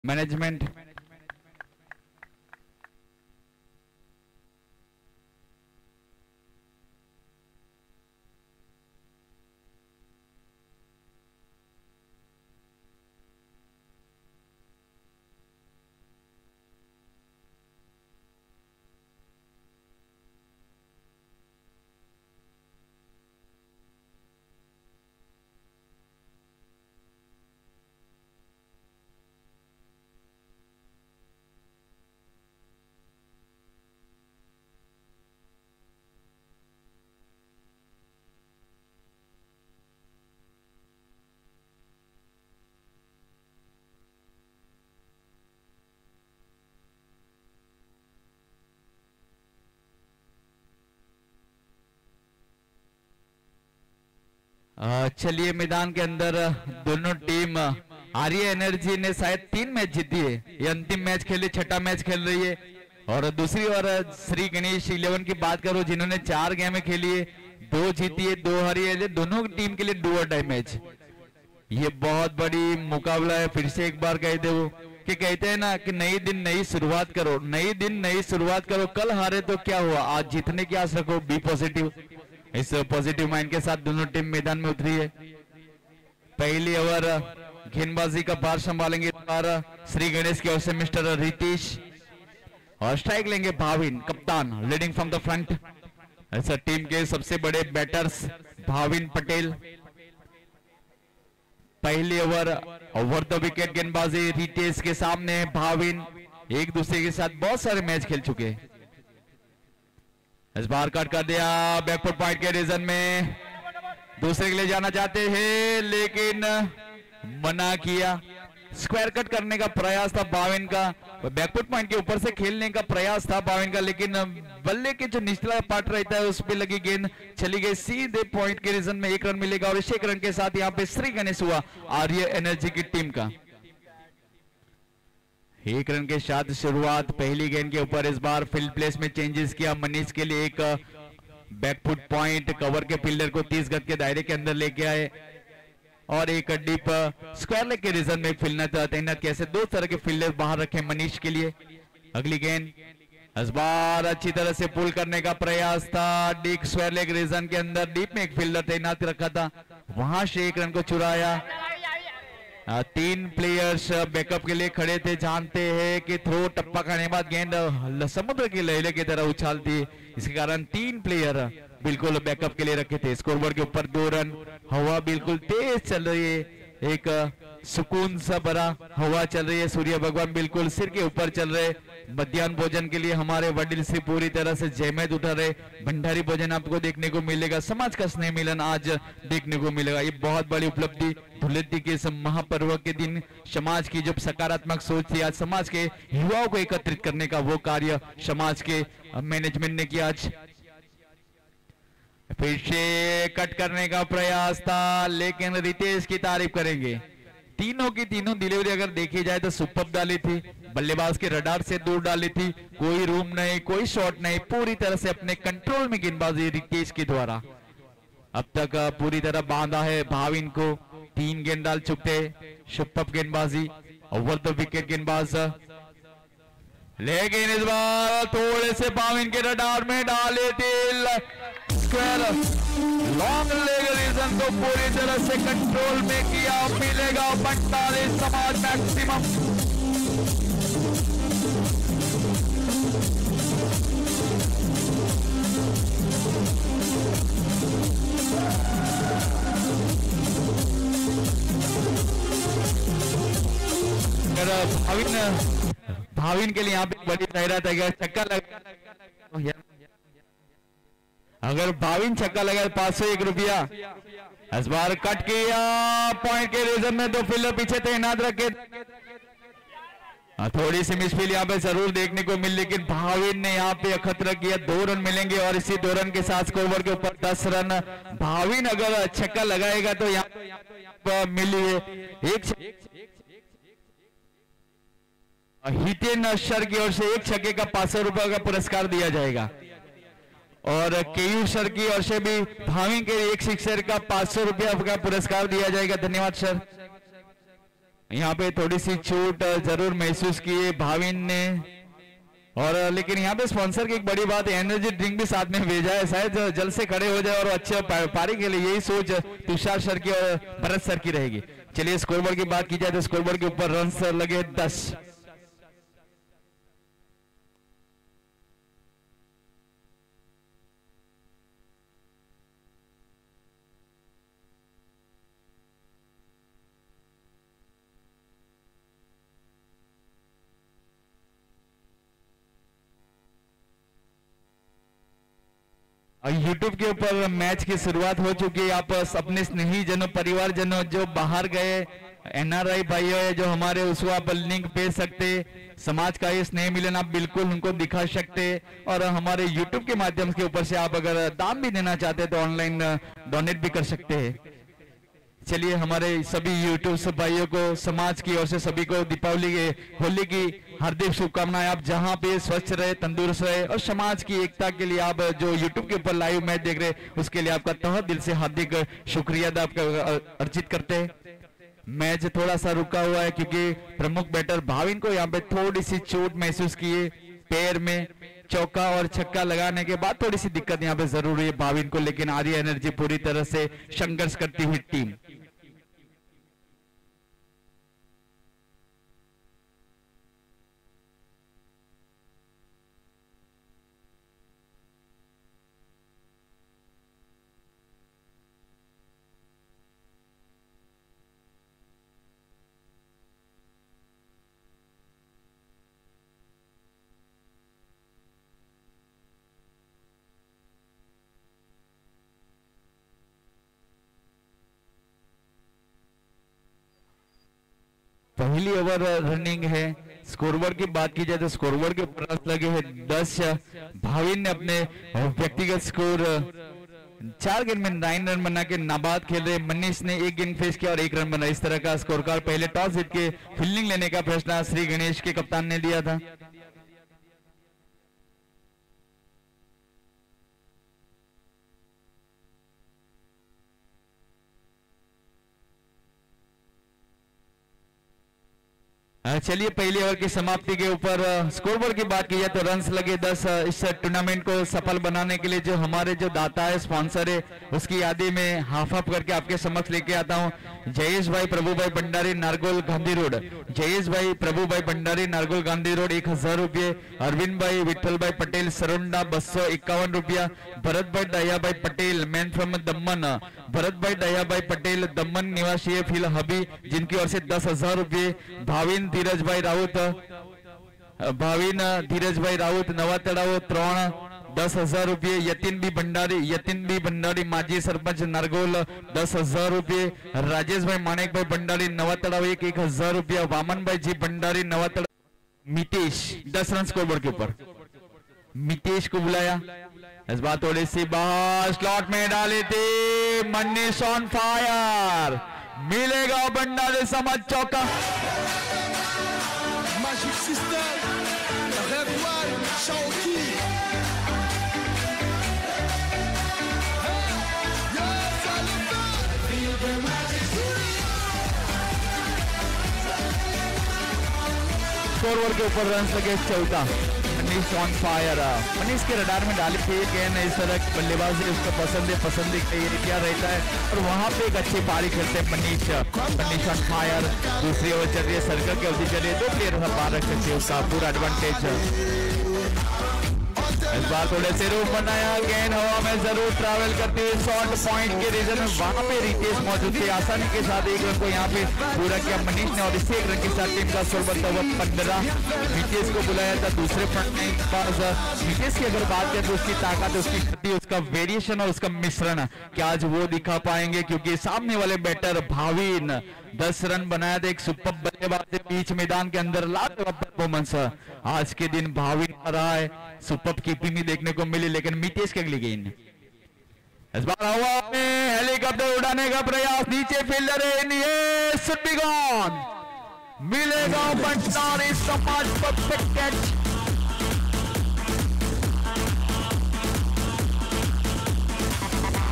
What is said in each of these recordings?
Management चलिए मैदान के अंदर दोनों टीम आर्य एनर्जी ने शायद 3 मैच जीती है। ये अंतिम मैच खेली, छठा मैच खेल रही है। और दूसरी ओर श्री गणेश 11 की बात करो जिन्होंने 4 गेमें खेली है, 2 जीती है 2 हारी है। दोनों टीम के लिए डू और डाई मैच। ये बहुत बड़ी मुकाबला है। फिर से एक बार कह दे वो कि कहते हैं ना कि नई दिन नई शुरुआत करो, नई दिन नई शुरुआत करो। कल हारे तो क्या हुआ, आज जीतने की आस रखो, बी पॉजिटिव। इस पॉजिटिव माइंड के साथ दोनों टीम मैदान में उतरी है। पहली ओवर गेंदबाजी का भार संभालेंगे श्री गणेश की ओर से मिस्टर रितेश, और स्ट्राइक लेंगे भाविन कप्तान लीडिंग फ्रॉम द फ्रंट। ऐसा टीम के सबसे बड़े बैटर्स भाविन पटेल। पहली ओवर द विकेट गेंदबाजी रितेश के सामने भाविन एक दूसरे के साथ बहुत सारे मैच खेल चुके हैं। इस बार कट कर दिया बैकफुट पॉइंट के रीजन में, दूसरे के लिए जाना चाहते हैं लेकिन मना किया। स्क्वायर कट करने का प्रयास था बाविन का, बैकफुट पॉइंट के ऊपर से खेलने का प्रयास था बाविन का, लेकिन बल्ले के जो निचला पार्ट रहता है उस पे लगी गेंद चली गई सीधे पॉइंट के रीजन में। 1 रन मिलेगा और इस 1 रन के साथ यहाँ पे श्री गणेश हुआ आर्य एनर्जी की टीम का। 1 रन के साथ शुरुआत पहली गेंद के ऊपर। इस बार फील्ड प्लेस में चेंजेस किया मनीष के लिए, एक बैकफुट पॉइंट कवर के फील्डर को 30 गज के दायरे के अंदर लेके आए और एक डीप स्क्वायर लेग के रीजन में फील्डर तैनात किया। ऐसे 2 तरह के फील्डर बाहर रखे मनीष के लिए। अगली गेंद इस बार अच्छी तरह से पुल करने का प्रयास था, डीप स्क्वायर लेग रीजन के अंदर डीप में एक फील्डर तैनात रखा था, वहां से 1 रन को चुराया। 3 प्लेयर्स बैकअप के लिए खड़े थे। जानते हैं कि थ्रो टप्पा खाने के बाद गेंद समुद्र की लहरें की तरह उछालती है, इसके कारण 3 प्लेयर बिल्कुल बैकअप के लिए रखे थे। स्कोरबोर्ड के ऊपर 2 रन। हवा बिल्कुल तेज चल रही है, एक सुकून सा भरा हवा चल रही है। सूर्य भगवान बिल्कुल सिर के ऊपर चल रहे। मध्याह्न भोजन के लिए हमारे वडील से पूरी तरह से जहमत उठा रहे। भंडारी भोजन आपको देखने को मिलेगा, समाज का स्नेह मिलन आज देखने को मिलेगा। ये बहुत बड़ी उपलब्धि धुलेती के इस महापर्व के दिन समाज की जो सकारात्मक सोच थी, आज समाज के युवाओं को एकत्रित करने का वो कार्य समाज के मैनेजमेंट ने किया। आज फिर से कट करने का प्रयास था लेकिन रितेश की तारीफ करेंगे। तीनों की तीनों डिलीवरी अगर देखी जाए तो सुपर डाली थी, बल्लेबाज के रडार से दूर डाली थी, कोई रूम नहीं, कोई शॉट नहीं, पूरी तरह से अपने कंट्रोल में गेंदबाजी रितेश के द्वारा अब तक पूरी तरह बांधा है भाविन को। 3 गेंद डाल चुके, सुपर गेंदबाजी ओवर द विकेट गेंदबाज, लेकिन इस बार थोड़े से भाविन के रडार में डाले थे लॉन्ग लेग रीजन को पूरी तरह से कंट्रोल में किया। मिलेगा 45 समाज मैक्सिमम। भाविन के लिए यहाँ पे बड़ी जाहिरात है, छक्का लगा, अगर भाविन छक्का लगा 501 रुपया। इस बार कट किया पॉइंट के रीजन में, 2 फील्डर पीछे तैनात रखे। थोड़ी सी मिसफील यहाँ पे जरूर देखने को मिली, लेकिन भाविन ने यहाँ पे खतरा किया। 2 रन मिलेंगे और इसी 2 रन के साथ स्कोर के ऊपर 10 रन। भाविन अगर छक्का लगाएगा तो यहाँ मिली है एक हितेन सर की ओर से 1 छक्के का 500 रुपए का पुरस्कार दिया जाएगा और केयू सर की ओर से भी भाविन के 1 सिक्सर का 500 रुपया का पुरस्कार दिया जाएगा। धन्यवाद सर। यहाँ पे थोड़ी सी छूट जरूर महसूस की है भाविन ने, और लेकिन यहाँ पे स्पॉन्सर की एक बड़ी बात है, एनर्जी ड्रिंक भी साथ में भेजा है, शायद जल्द से खड़े हो जाए और अच्छे पारी के लिए, यही सोच तुषार सर की और भरत सर की रहेगी। चलिए स्कोरबोर्ड की बात की जाए तो स्कोरबोर्ड के ऊपर रन्स लगे 10। YouTube के ऊपर मैच की शुरुआत हो चुकी है। आप अपने स्नेही जनों, परिवार जनों जो बाहर गए NRI भाइयों है जो हमारे, उसको आप लिंक भेज सकते, समाज का ये स्नेह मिलन आप बिल्कुल उनको दिखा सकते, और हमारे YouTube के माध्यम के ऊपर से आप अगर दान भी देना चाहते तो ऑनलाइन डोनेट भी कर सकते हैं। चलिए हमारे सभी यूट्यूब भाइयों को, समाज की ओर से सभी को दीपावली के, होली की हार्दिक शुभकामनाएं। आप जहां पे स्वस्थ रहे, तंदुरुस्त रहे, और समाज की एकता के लिए आप जो यूट्यूब के ऊपर लाइव मैच देख रहे उसके लिए आपका तहे दिल से हार्दिक शुक्रिया अर्जित करते हैं। मैच थोड़ा सा रुका हुआ है क्योंकि प्रमुख बैटर भाविन को यहाँ पे थोड़ी सी चोट महसूस की है, पैर में चौका और छक्का लगाने के बाद थोड़ी सी दिक्कत यहाँ पे जरूर हुई है भाविन को, लेकिन आर्य एनर्जी पूरी तरह से संघर्ष करती हुई टीम। पहली ओवर रनिंग है। स्कोरबोर्ड की बात की जाए तो स्कोरबोर्ड के ऊपर रन लगे हैं 10। भाविन ने अपने व्यक्तिगत स्कोर 4 गेंद में 9 रन बना के नाबाद खेल रहे। मनीष ने 1 गेंद फेस किया और 1 रन बना। इस तरह का स्कोर कार्ड। पहले टॉस जीत के फील्डिंग लेने का फैसला श्री गणेश के कप्तान ने लिया था। चलिए पहली ओवर की समाप्ति के ऊपर स्कोरबोर्ड की बात की जाए तो रन्स लगे 10। इस टूर्नामेंट को सफल बनाने के लिए जो हमारे जो दाता है, स्पॉन्सर है, उसकी यादी में हाफ हाफ करके आपके समक्ष लेके आता हूं। जयेश भाई प्रभु भाई भंडारी नारगोल गांधी रोड, जयेश भाई प्रभु भाई भंडारी नारगोल गांधी रोड 1000 रुपये। अरविंद भाई विठल भाई पटेल सरोंडा 251 रुपया। भरत भाई दया भाई पटेल मैन फ्रॉम दमन, भरत भाई दया भाई पटेल दमन निवासी है फिल हबी, जिनकी ओर से 10,000 रुपये। भाविन धीरज भाई राउत, भाविन धीरज भाई राउत नवा तड़ाव 3 10,000 रुपये। यतिन बी भंडारी माजी सरपंच नारगोल 10,000 रुपये। राजेश भाई माणिक भाई भंडारी नवा तड़ाव 1,000 रुपया। वामन भाई जी भंडारी नवा तड़ाव। मितेश 10 रन स्कोरबोर्ड के ऊपर, मितेश को बुलाया। इस बार थोड़ी सी बाहर स्लॉट में डाली थी। मनीष ऑन फायर, मिलेगा भंडारी समाज चौका। Magic System, Red One, Shaoki. Yes, I love that. Feel the magic. Scoreboard के ऊपर रन लगे 14। मनीष ऑन फायर, मनीष के रडार में डाली थी गेंद। इस तरह बल्लेबाजी उसका पसंद क्या रहता है, और वहां पे एक अच्छी पारी खेलते हैं मनीष ऑन फायर। दूसरी ओवर चल रही है, सर्कल की अवधि चल रही है, 2 प्लेयर बाहर रख सकते हैं, उसका पूरा एडवांटेज। इस बार थोड़े से रूप बनाया, गेंद हवा में जरूर ट्रैवल करती है शॉर्ट पॉइंट के रीजन में। वहां पे रितेश मौजूद थे, आसानी के साथ 1 रन को यहाँ पे पूरा किया मनीष ने, और इसी 1 रन के साथ टीम का स्कोर बनता हुआ 15। रितेश को बुलाया था दूसरे फ्रंट में के पास। रितेश की अगर बात करें तो उसकी ताकत, उसकी गति, उसका वेरिएशन और उसका मिश्रण क्या आज वो दिखा पाएंगे, क्योंकि सामने वाले बैटर भाविन 10 रन बनाया था। एक सुपर बल्लेबाज बीच मैदान के अंदर लाजवाब परफॉर्मेंस आज के दिन भाविन का रहा है। सुपर कीपिंग भी देखने को मिली, लेकिन मितेश की अगली गेंद। इस बार हवा में हेलीकॉप्टर उड़ाने का प्रयास, नीचे फील्डर है, शुड बी गॉन। मिलेगा भंडारी समाज perfect catch.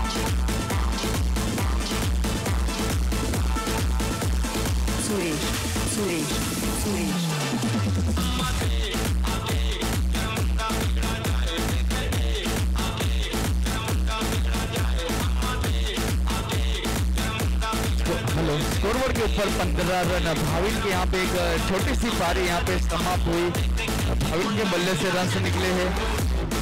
Suresh Suresh. Suresh. Hello, scoreboard के ऊपर 15 रन। भाविन के यहाँ पे एक छोटी सी पारी यहाँ पे समाप्त हुई। भाविन के बल्ले से रन निकले हैं।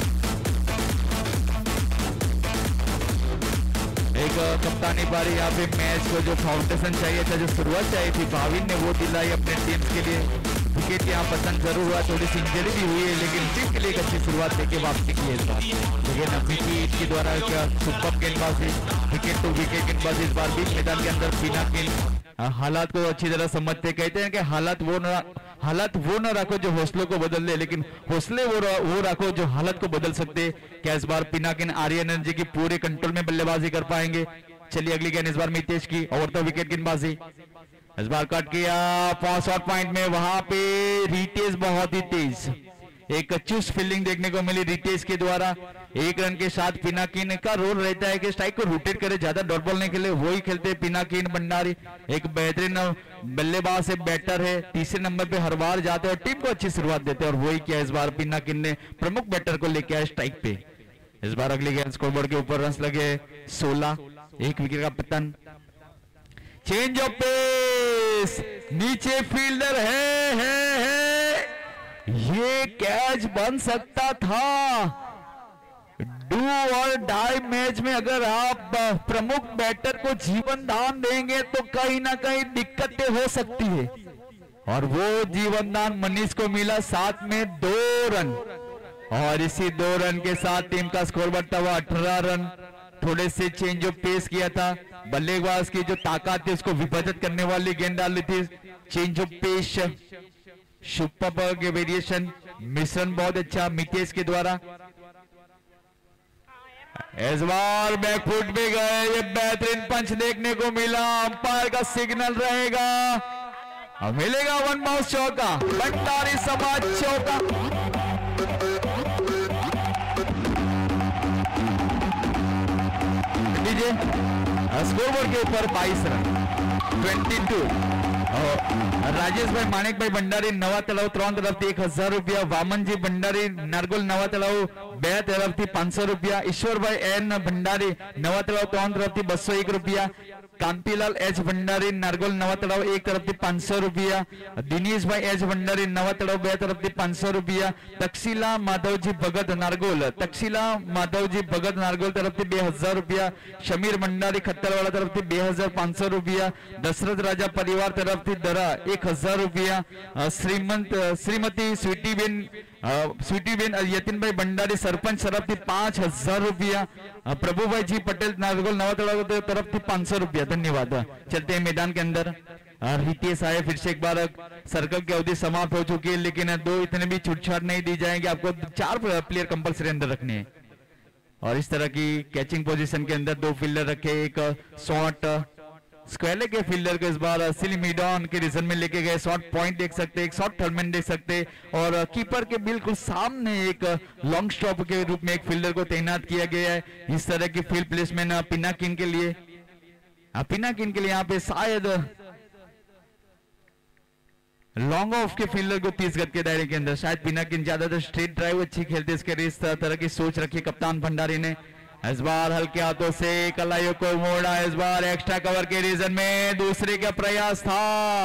एक कप्तानी पारी यहाँ पे मैच को जो फाउंडेशन चाहिए था, जो शुरुआत चाहिए थी, भाविन ने वो दिलाई अपने टीम के लिए। विकेट यहाँ पतन जरूर हुआ, थोड़ी सी इंजरी भी हुई है, लेकिन टीम के लिए एक अच्छी शुरुआत देके वापसी की है इस बार। लेकिन विकेट के द्वारा क्या सुपर गेंदबाजी, विकेट टू विकेट गेंदबाजी इस बार भी मैदान के अंदर बिना गेंद। हालात को अच्छी तरह समझते, कहते हैं कि हालात वो न रखो जो हौसलों को बदल दे, लेकिन हौसले वो रखो जो हालत को बदल सकते। क्या इस बार पिनाकिन आर्यन एनर्जी की पूरे कंट्रोल में बल्लेबाजी कर पाएंगे? चलिए अगली गेंद इस बार मितेश की, और तो विकेट गेंदबाजी इस बार कट किया शॉर्ट पॉइंट में। वहां पे रितेश बहुत ही तेज, एक चुस्त फील्डिंग देखने को मिली रितेश के द्वारा। एक रन के साथ पिनाकिन का रोल रहता है कि स्ट्राइक को रोटेट करे, ज्यादा डॉट बॉल नहीं खेले, वही खेलते पिनाकिन भंडारी। एक बेहतरीन बल्लेबाज से बैटर है, तीसरे नंबर पे हर बार जाते हैं और टीम को अच्छी शुरुआत देते हैं, और वही किया इस बार पिनाकिन ने, प्रमुख बैटर को लेके आया स्ट्राइक पे। इस बार अगली गेंद स्कोरबोर्ड के ऊपर रन लगे 16, एक विकेट का पतन। चेंज ऑफ पेस, नीचे फील्डर है। ये कैच बन सकता था। डू और डाई मैच में अगर आप प्रमुख बैटर को जीवन दान देंगे तो कहीं ना कहीं दिक्कतें हो सकती है, और वो जीवन दान मनीष को मिला, साथ में 2 रन, और इसी 2 रन के साथ टीम का स्कोर बढ़ता हुआ 18 रन। थोड़े से चेंज ऑफ पेस किया था, बल्लेबाज की जो ताकत थी उसको विभाजित करने वाली गेंद डाली थी। चेंज ऑफ पेस, सुपर के वेरिएशन, मिश्रण बहुत अच्छा मितेश के द्वारा। इस बार बैकफुट भी गए, ये बेहतरीन पंच देखने को मिला, अंपायर का सिग्नल रहेगा, मिलेगा 1 बाउंस चौका, भंडारी समाज चौका। लीजिए स्कोरबोर्ड के ऊपर 22 रन, 22। राजेश भाई माणिक भाई भंडारी नवा तलाव 3 तरफથી 1000 રૂપિયા, વામનજી ભંડારી નારગોલ નવા તલાવ 2 तरफથી 500 રૂપિયા, ઈશ્વરભાઈ એન ભંડારી નવા તલાવ 3 तरफથી 201 રૂપિયા, कांतीलाल एच भंडारी नारगोल नवा तलाव 1 तरफથી 500 રૂપિયા, दिनेश भाई एच भंडारी नवा तलाव 2 तरफથી 500 રૂપિયા, तक्षशिला माधवजी भगत नारगोल, तक्षशिला माधवजी भगत नारगोल तरफથી 2000 રૂપિયા, शमीर भंडारी खत्तरवाड़ा तरफથી 2500 રૂપિયા, दशरथ राजा परिवार तरफથી दरा 1000 રૂપિયા, श्रीमती स्वीटीबेन यतीन भाई भंडारी सरपंच तरफથી 5000 રૂપિયા, प्रभुभाई जी पटेल नारगोल नवा तलाव तरफથી 500 રૂપિયા। धन्यवाद। चलते हैं मैदान के अंदर। रितेश आए फिर से एक बार, सर्कल की अवधि समाप्त हो चुकी है, लेकिन 2 इतने भी छूटछाट नहीं दी जाएगी, आपको 4 प्लेयर कंपलसरी अंदर रखने हैं। और इस तरह की कैचिंग पोजीशन के अंदर 2 फील्डर रखे, एक शॉट स्क्वेले के फील्डर को इस बार सिलिमिडॉन के रीजन में लेके गए, शॉट पॉइंट देख सकते, एक शॉट थर्डमैन देख सकते, और कीपर के बिल्कुल सामने एक लॉन्ग स्टॉप के रूप में एक फील्डर को तैनात किया गया है। इस तरह की फील्ड प्लेसमेंट पिनाकिन के लिए, पिनाकिन के लिए यहाँ पे शायद लॉन्ग ऑफ के फील्डर को 30 गज के दायरे के अंदर, शायद पिनाकिन ज्यादातर स्ट्रेट ड्राइव अच्छी खेलते, इसके इस तरह की सोच रखी कप्तान भंडारी ने। इस बार हल्के हाथों से कलाइयों को मोड़ा, इस बार एक्स्ट्रा कवर के रीजन में दूसरे का प्रयास था,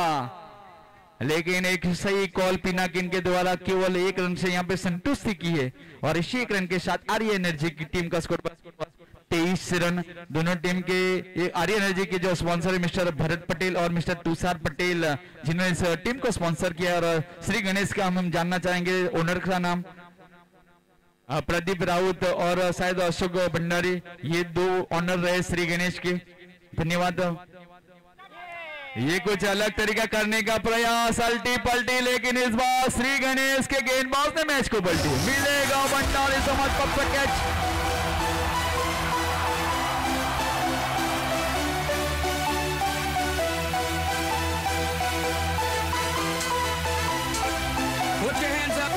लेकिन एक सही कॉल पिनाकिन के द्वारा केवल 1 रन से यहाँ पे संतुष्टि की है, और इसी 1 रन के साथ आर्य एनर्जी की टीम का स्कोर 23 रन। दोनों टीम के आर्य एनर्जी के जो स्पॉन्सर है मिस्टर भरत पटेल और मिस्टर तुषार पटेल, जिन्होंने इस टीम को स्पॉन्सर किया, और श्री गणेश का हम जानना चाहेंगे ओनर का नाम, प्रदीप राउत और शायद अशोक भंडारी, ये 2 ऑनर रहे श्री गणेश के। धन्यवाद। ये कुछ अलग तरीका करने का प्रयास, अल्टी पल्टी, लेकिन इस बार श्री गणेश के गेंदबाज ने मैच को पलटी, मिलेगा भंडारी समाज का catch. Put your hands up.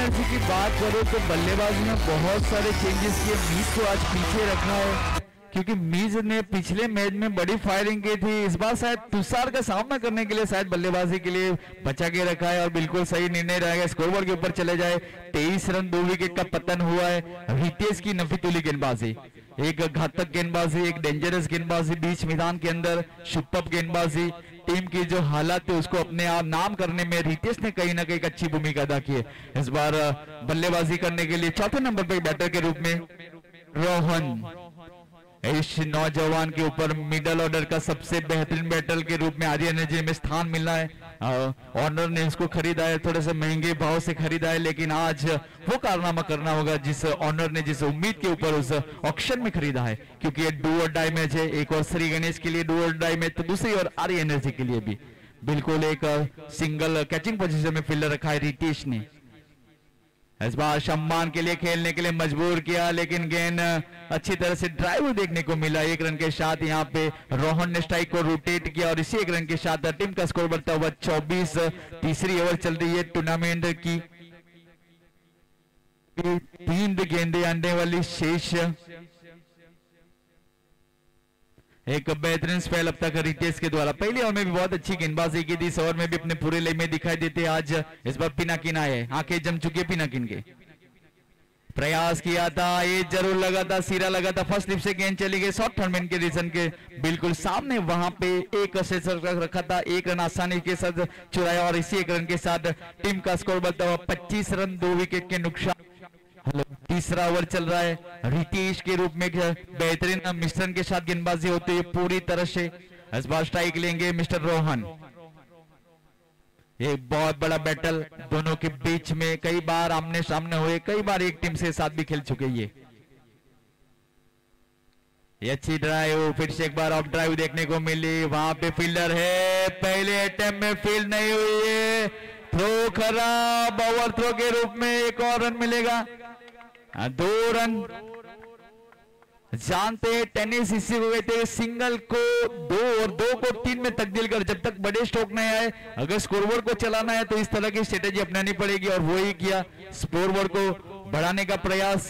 Energy की बात करो तो बल्लेबाजी में बहुत सारे चेंजेस किए। मीज को आज पीछे रखा है क्योंकि मीज ने पिछले मैच में बड़ी फायरिंग की थी। इस बार शायद तुषार का सामना करने के लिए शायद बल्लेबाजी के लिए बचा के रखा है और बिल्कुल सही निर्णय रहेगा। स्कोरबोर्ड के ऊपर चले जाए। 23 रन 2 विकेट का पतन हुआ है। रितेश की नफीतुली गेंदबाजी, एक घातक गेंदबाजी, एक डेंजरस गेंदबाजी बीच मैदान के अंदर, सुपर्ब गेंदबाजी। टीम की जो हालात है उसको अपने आप नाम करने में रितेश ने कहीं ना कहीं एक अच्छी भूमिका अदा की है। इस बार बल्लेबाजी करने के लिए चौथे नंबर पर बैटर के रूप में रोहन। इस नौजवान के ऊपर मिडल ऑर्डर का सबसे बेहतरीन बैटर के रूप में आर्य एनर्जी में स्थान मिला है। ऑनर ने इसको खरीदा है, थोड़े से महंगे भाव से खरीदा है, लेकिन आज वो कारनामा करना होगा जिस ऑनर ने जिस उम्मीद के ऊपर उस ऑक्शन में खरीदा है, क्योंकि ये डू और डाई मैच है। एक और श्री गणेश के लिए डू और डाई मैच, तो दूसरी और आर्य एनर्जी के लिए भी बिल्कुल एक सिंगल कैचिंग पोजीशन में फील्डर रखा है रितेश ने। इस बार सम्मान के लिए खेलने के लिए मजबूर किया, लेकिन गेंद अच्छी तरह से ड्राइव देखने को मिला। 1 रन के साथ यहाँ पे रोहन ने स्ट्राइक को रोटेट किया और इसी 1 रन के साथ टीम का स्कोर बढ़ता हुआ 24। तीसरी ओवर चल रही है टूर्नामेंट की। 3 गेंदें आने वाली शेष। एक बेहतरीन स्पेल अब तक रितेश के द्वारा। पहले ओवर में भी बहुत अच्छी गेंदबाजी की थी, इस ओवर में भी अपने पूरे लय में दिखाई देते। आज इस बार पिनाकिन आए, आंखें जम चुकी है पिनाकिन के। प्रयास किया था, ये जरूर लगा था, सिरा लगा था, फर्स्ट स्लिप से गेंद चली गई शॉर्ट टर्नमेंट के रीजन के बिल्कुल सामने। वहां पे एक रखा था, 1 रन आसानी के साथ चुराया और इसी 1 रन के साथ टीम का स्कोर बढ़ता हुआ 25 रन 2 विकेट के नुकसान। तीसरा ओवर चल रहा है। रितेश के रूप में बेहतरीन मिश्रण के साथ गेंदबाजी होती है पूरी तरह से। इस बार स्ट्राइक लेंगे मिस्टर रोहन। एक बहुत बड़ा बैटल दोनों के बीच में, कई बार आमने सामने हुए, कई बार एक टीम से साथ भी खेल चुके। ये अच्छी ड्राइव, फिर से एक बार ऑफ ड्राइव देखने को मिली। वहां पे फील्डर है, पहले अटेम्प्ट में फील्ड नहीं हुई है, थ्रो खराब। ओवर थ्रो के रूप में एक और रन मिलेगा। 2 रन। जानते हैं टेनिस इसी को कहते हैं, सिंगल को 2 और 2 को 3 में तब्दील कर। जब तक बड़े स्ट्रोक नहीं आए, अगर स्कोरबोर्ड को चलाना है तो इस तरह की स्ट्रेटेजी अपनानी पड़ेगी और वो ही किया। स्कोरबोर्ड को बढ़ाने का प्रयास।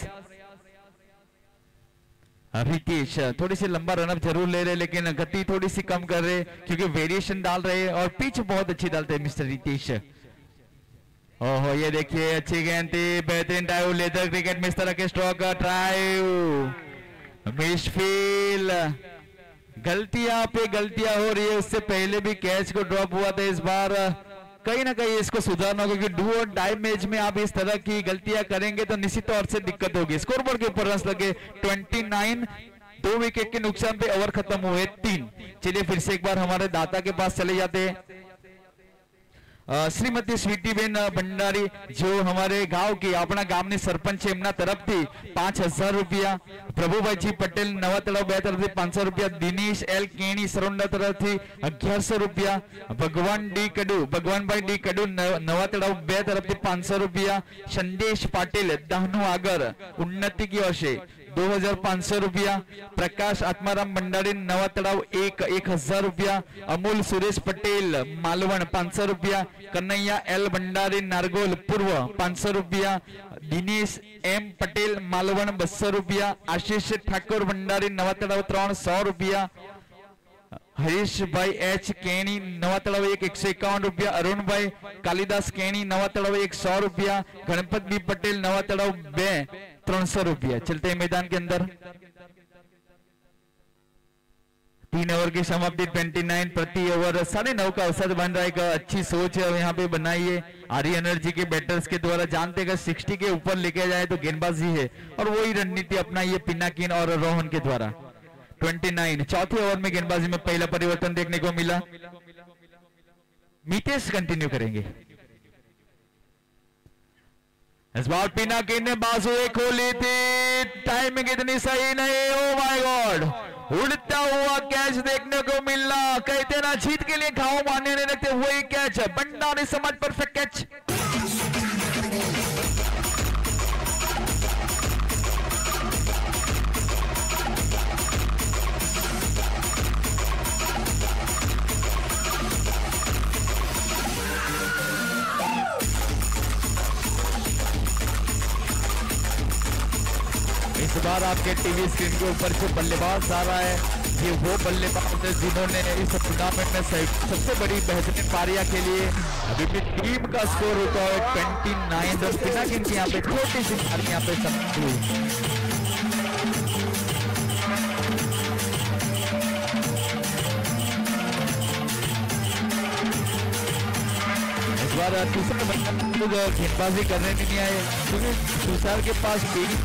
रितेश थोड़ी सी लंबा रनअप जरूर ले रहे, लेकिन गति थोड़ी सी कम कर रहे क्योंकि वेरिएशन डाल रहे और पिच बहुत अच्छी डालते हैं मिस्टर रितेश। ओहो, ये देखिए अच्छी गेंद थी, बेहतरीन ड्राइव। लेदर क्रिकेट में इस तरह के स्ट्रोक का ड्राइव, मिसफील्ड। गलतियां पे गलतियां हो रही है। उससे पहले भी कैच को ड्रॉप हुआ था। इस बार कहीं ना कहीं इसको सुधारना होगा, क्योंकि डू और डाई मैच में आप इस तरह की गलतियां करेंगे तो निश्चित तौर से दिक्कत होगी। स्कोरबोर्ड के ऊपर रन लगे 29, 2 विकेट के नुकसान पे ओवर खत्म हुए 3। चलिए फिर से एक बार हमारे दाता के पास चले जाते हैं। श्रीमती स्वीटी बेन भंडारी जो हमारे गांव की अपना गांव ने सरपंच एमना तरफ थी 5000 रुपया। प्रभुभाई जी पटेल नवा तलाव 2 तरफ थी 500 रुपया। दिनेश एल केणी सरोंडा तरफ थी 1100 रुपया। भगवान भाई डी कडू नवा तलाव 2 तरफ थी 500 रुपया। संदेश पाटिल दाहनु आगर उन्नति की ओर से 2500 रुपया। प्रकाश आत्माराम भंडारी नवा तलाव 1000 रुपया। अमूल सुरेश पटेल मालवण 500 रुपया। कन्हैया एल भंडारी नारगोल पूर्व 500 रुपया। दिनेश एम पटेल मालवण 200 रुपया। आशीष ठाकुर भंडारी नवा तलाव 300 रुपया। हरीश भाई एच केणी नवा तलाव 151 रुपया। अरुण भाई कालिदास केणी नवा तलाव 100 रुपया। गणपत बी पटेल नवा तलाव 2 300 रुपया। चलते हैं मैदान के अंदर। 3 ओवर की समाप्ति 29 प्रति ओवर 9.5 का औसत बन रहा है। एक अच्छी सोच है यहाँ पे बनाई है आर्य एनर्जी के बैटर्स के द्वारा। जानते हैं 60 के ऊपर लेके जाए तो गेंदबाजी है और वही रणनीति अपनाई है पिनाकिन और रोहन के द्वारा। 29 चौथे ओवर में गेंदबाजी में पहला परिवर्तन देखने को मिला। मितेश कंटिन्यू करेंगे। इस बार पिनाकिन ने बाजुएं खोली थी, टाइमिंग इतनी सही नहीं। ओ माय गॉड, उड़ता हुआ कैच देखने को मिलना। कहते ना जीत के लिए घाव मारने नहीं रखते, वही कैच है। भंडारी समाज परफेक्ट कैच। इस बार आपके टीवी स्क्रीन के ऊपर जो बल्लेबाज आ रहा है, ये वो बल्लेबाज है जिन्होंने इस टूर्नामेंट में सबसे बड़ी बेहतरीन पारियां खेली है। अभी भी टीम का स्कोर रुका है 29 रन बिना गिनती। यहाँ पे छोटी सी पारी यहाँ पे समाप्त हुई। इस बार तुषार गेंदबाजी करने नहीं आए क्योंकि तुषार के पास भी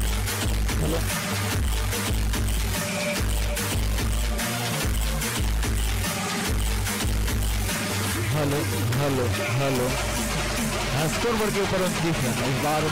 hello hello hello score board के ऊपर 29 रन। इस बार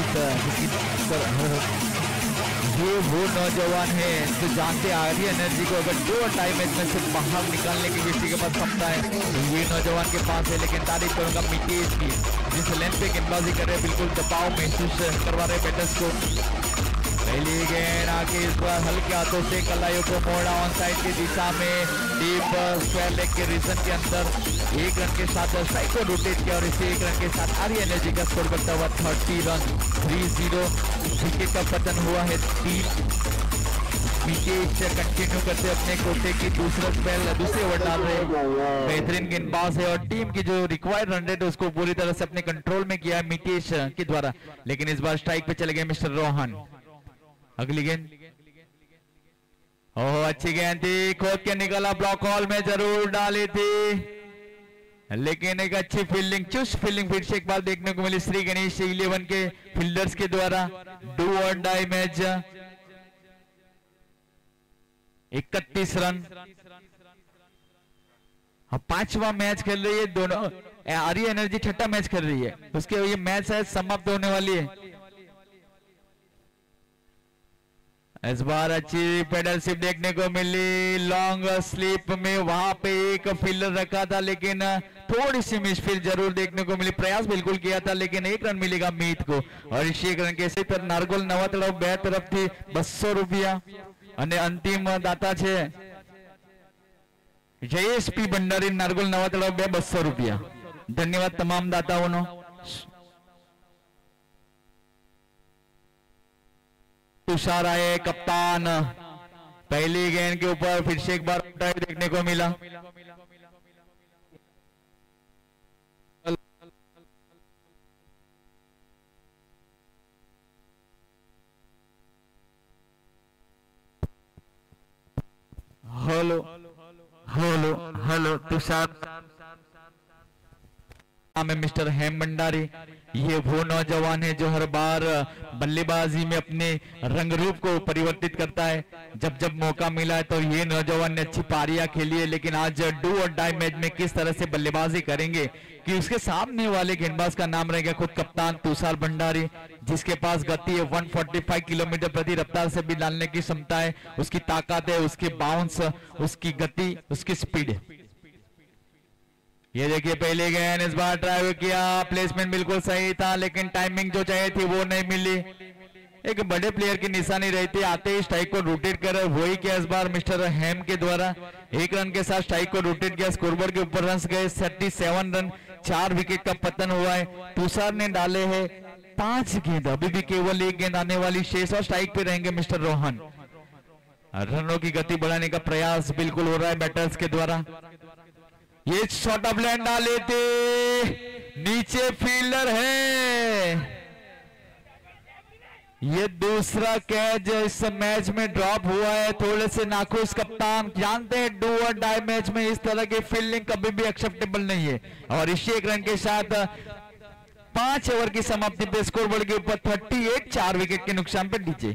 ये वो नौजवान है जो जानते आ रही एनर्जी को अगर 2 टाइम मैच में से बाहर निकालने की किसी के पास क्षमता है तो ये नौजवान के पास है। लेकिन तारीफ करूंगा मितेश की, जिस लेंथ पे गेंदबाजी कर रहे हैं, बिल्कुल दबाव महसूस करवा रहे बैटर्स को। पहली गेंद आके इस बार हल्के हाथों से कलाइयों को मोड़ा ऑन साइड की दिशा में डीप स्क्वायर लेग के रीजन के अंदर 1 रन के साथ स्ट्राइक को रोटेट किया और इसे 1 रन के साथ आर्य एनर्जी का स्कोर करता हुआ 30 रन 3-0। विकेट का पतन हुआ है 3। विकेट कंटिन्यू करते अपने कोटे की दूसरे ओवर डाल रहे बेहतरीन गेंदबाज है और टीम की जो रिक्वायर्ड रन रेट उसको पूरी तरह से अपने कंट्रोल में किया है मितेश के द्वारा। लेकिन इस बार स्ट्राइक पे चले गए मिस्टर रोहन। अगली गेंद, ओह अच्छी गेंद थी, खोद के निकला, ब्लॉक हॉल में जरूर डाली थी लेकिन एक अच्छी फील्डिंग, चुस्त फील्डिंग फिर से एक बार देखने को मिली श्री गणेश 11 के फील्डर्स के द्वारा। डू और डाई मैच 31 रन। 5वां मैच खेल रही है दोनों, आर्य एनर्जी 6ठा मैच खेल रही है, उसके ये मैच है समाप्त होने वाली है। इस बार अच्छी पेडलशिप देखने को मिली, लॉन्ग स्लीप में वहां पे एक फील्डर रखा था लेकिन थोड़ी सी मिसफील्ड जरूर देखने को मिली। प्रयास बिल्कुल किया था लेकिन 1 रन मिलेगा मीत को और इसी 1 रन के इसी तरह नारगोल नवा तलाव બે तरफ थी 200 રૂપિયા અને અંતિમ દાતા છે જયેશપી ભંડારી નારગોલ નવા તલાવ 200 રૂપિયા। ધન્યવાદ તમામ દાતાઓનો। तुषार आए कप्तान, पहली गेंद के ऊपर फिर से एक बार ड्राइव देखने को मिला। हेलो हेलो हेलो तुषार में मिस्टर हेम भंडारी, ये वो नौजवान है जो हर बार बल्लेबाजी में अपने रंग रूप को परिवर्तित करता है। जब जब मौका मिला है तो ये नौजवान ने अच्छी पारियां खेली है लेकिन आज डू और डाई मैच में किस तरह से बल्लेबाजी करेंगे कि उसके सामने वाले गेंदबाज का नाम रहेगा खुद कप्तान तुषार भंडारी, जिसके पास गति है 145 किलोमीटर प्रति रफ्तार से भी डालने की क्षमता है, उसकी ताकत है, उसके बाउंस, उसकी गति, उसकी स्पीड है। ये देखिए पहले गेंद, इस बार ड्राइव किया, प्लेसमेंट बिल्कुल सही था लेकिन टाइमिंग जो चाहिए थी वो नहीं मिली। एक बड़े प्लेयर की निशानी रही थी, आते ही स्ट्राइक को रोटेट कर वही किया इस बार मिस्टर हेम के द्वारा। 1 रन के साथ स्ट्राइक को रोटेट किया, स्कोरबोर्ड के ऊपर रन गए 37 रन, 4 विकेट का पतन हुआ है। तुषार ने डाले हैं 5 गेंद, अभी भी केवल 1 गेंद आने वाली शेष और स्ट्राइक पे रहेंगे मिस्टर रोहन। रनों की गति बढ़ाने का प्रयास बिल्कुल हो रहा है बैटर्स के द्वारा। ये शॉट ऑफ लैंड डाले थे, नीचे फील्डर है। ये दूसरा कैच इस मैच में ड्रॉप हुआ है, थोड़े से नाखुश कप्तान। जानते हैं डू और डाई मैच में इस तरह की फील्डिंग कभी भी एक्सेप्टेबल नहीं है और इसी 1 रन के साथ 5 ओवर की समाप्ति पे स्कोरबोर्ड के ऊपर 38, 4 विकेट के नुकसान पर नीचे।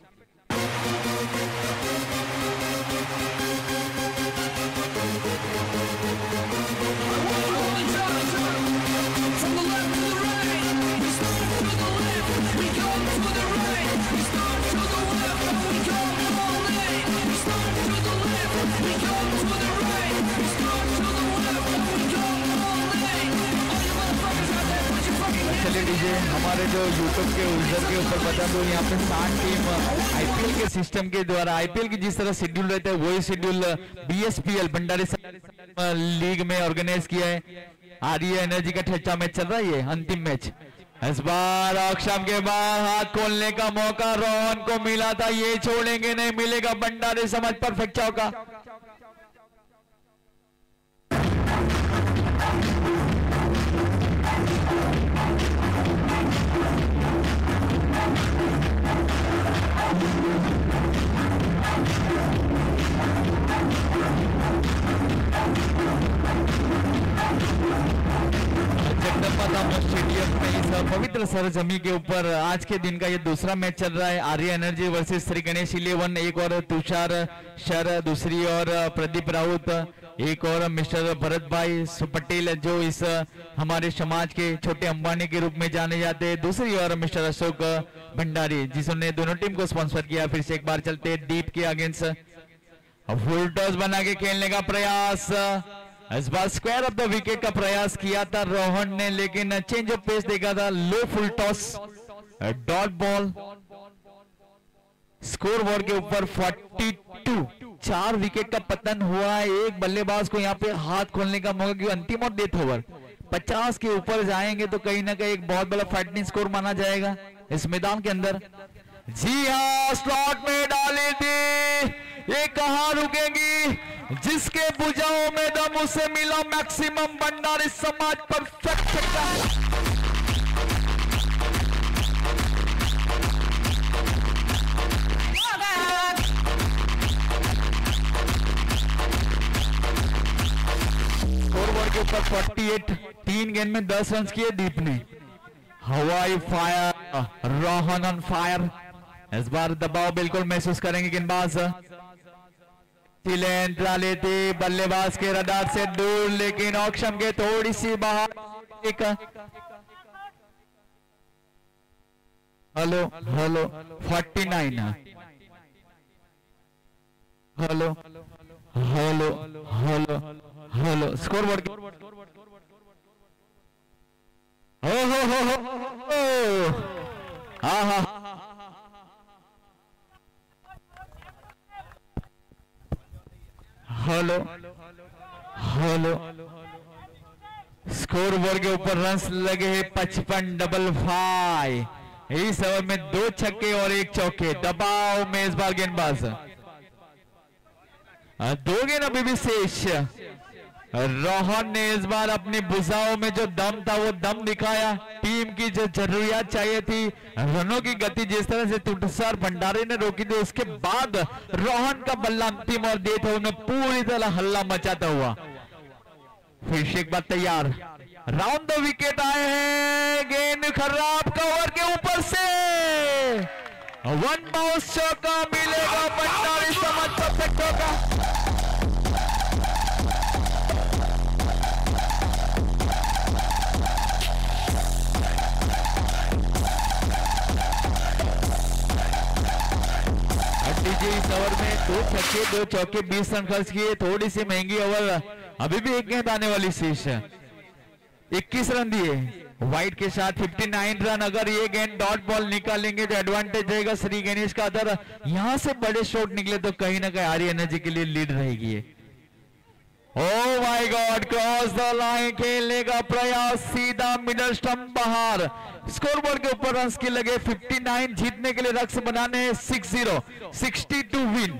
चलिए डीजे, हमारे जो यूट्यूब के यूजर के ऊपर बता दो, यहाँ पे 7 टीम आईपीएल के सिस्टम के द्वारा, आईपीएल की जिस तरह शेड्यूल रहता है वही शेड्यूल बीएसपीएल भंडारी लीग में ऑर्गेनाइज किया है। आर्य एनर्जी का 6वां मैच चल रहा है, ये अंतिम मैच इस बार अक्षम के बाद हाथ खोलने का मौका रोहन को मिला था, ये छोड़ेंगे नहीं, मिलेगा भंडारी समाज परफेक्ट चौका। स्टेडियम में इस पवित्र सरजमी के ऊपर आज के दिन का ये दूसरा मैच चल रहा है। आर्य एनर्जी वर्सेस श्री गणेश 11, एक और तुषार शर, दूसरी और प्रदीप राउत, एक और मिस्टर भरत भाई पटेल जो इस हमारे समाज के छोटे अंबानी के रूप में जाने जाते हैं, दूसरी और मिस्टर अशोक भंडारी जिसने दोनों टीम को स्पॉन्सर किया। फिर से एक बार चलते हैं डीप के अगेंस्ट, फुल टॉस बना के खेलने का प्रयास, इस बार स्क्वायर ऑफ द विकेट का प्रयास किया था रोहन ने, लेकिन चेंज ऑफ पेस देखा था, low full toss, dot ball, score board के ऊपर 42, 4 विकेट का पतन हुआ है। एक बल्लेबाज को यहाँ पे हाथ खोलने का मौका, क्योंकि अंतिम और डेथ ओवर 50 के ऊपर जाएंगे तो कहीं ना कहीं एक बहुत बड़ा फाइटिंग स्कोर माना जाएगा इस मैदान के अंदर। जी हाँ, स्लॉट में डाली थी, ये कहां रुकेगी, जिसके भुजाओं में दम उसे मिला मैक्सिमम भंडारी समाज परफेक्ट छक्का। स्कोरबोर्ड के ऊपर 48, 3 गेंद में 10 रन किए दीप ने। हवाई फायर, रोहन ऑन फायर, इस बार दबाव बिल्कुल महसूस करेंगे गेंदबाज। डाले थे बल्लेबाज के रडार से दूर, लेकिन ऑक्शन के थोड़ी सी बाहर। एक hello hello 49, hello hello hello hello score board हो हाँ हाँ हेलो हेलो स्कोर बोर्ड के ऊपर रन्स लगे हैं 55 इस ओवर में 2 छक्के और 1 चौके। दबाव में इस बार गेंदबाज 2 गेंद अभी भी शेष। रोहन ने इस बार अपनी भुजाओं में जो दम था वो दम दिखाया। टीम की जो जरूरियात चाहिए थी, रनों की गति जिस तरह से तुषार भंडारी ने रोकी थी, उसके बाद रोहन का बल्ला अंतिम और डेथ ओवर में पूरी तरह हल्ला मचाता हुआ। फिर से एक बार तैयार, राउंड द विकेट आए हैं, गेंद खराब कवर के ऊपर से 1 बाउंस चौका मिलेगा भंडारी समाज परफेक्ट होगा। इस ओवर में 2 छक्के 2 चौके 20 रन खर्च किए। थोड़ी सी महंगी ओवर, अभी भी एक गेंद आने वाली शेष। 21 रन दिए वाइड के साथ 59 रन। अगर ये गेंद डॉट बॉल निकालेंगे तो एडवांटेज रहेगा श्री गणेश का। अगर यहां से बड़े शॉट निकले तो कहीं ना कहीं आर्य एनर्जी के लिए लीड रहेगी। Oh my god, cross the line खेलने का प्रयास, सीधा मिडल स्टंप बाहर। स्कोरबोर्ड के ऊपर रन के लगे 59, जीतने के लिए रक्स बनाने 60, 62 विन।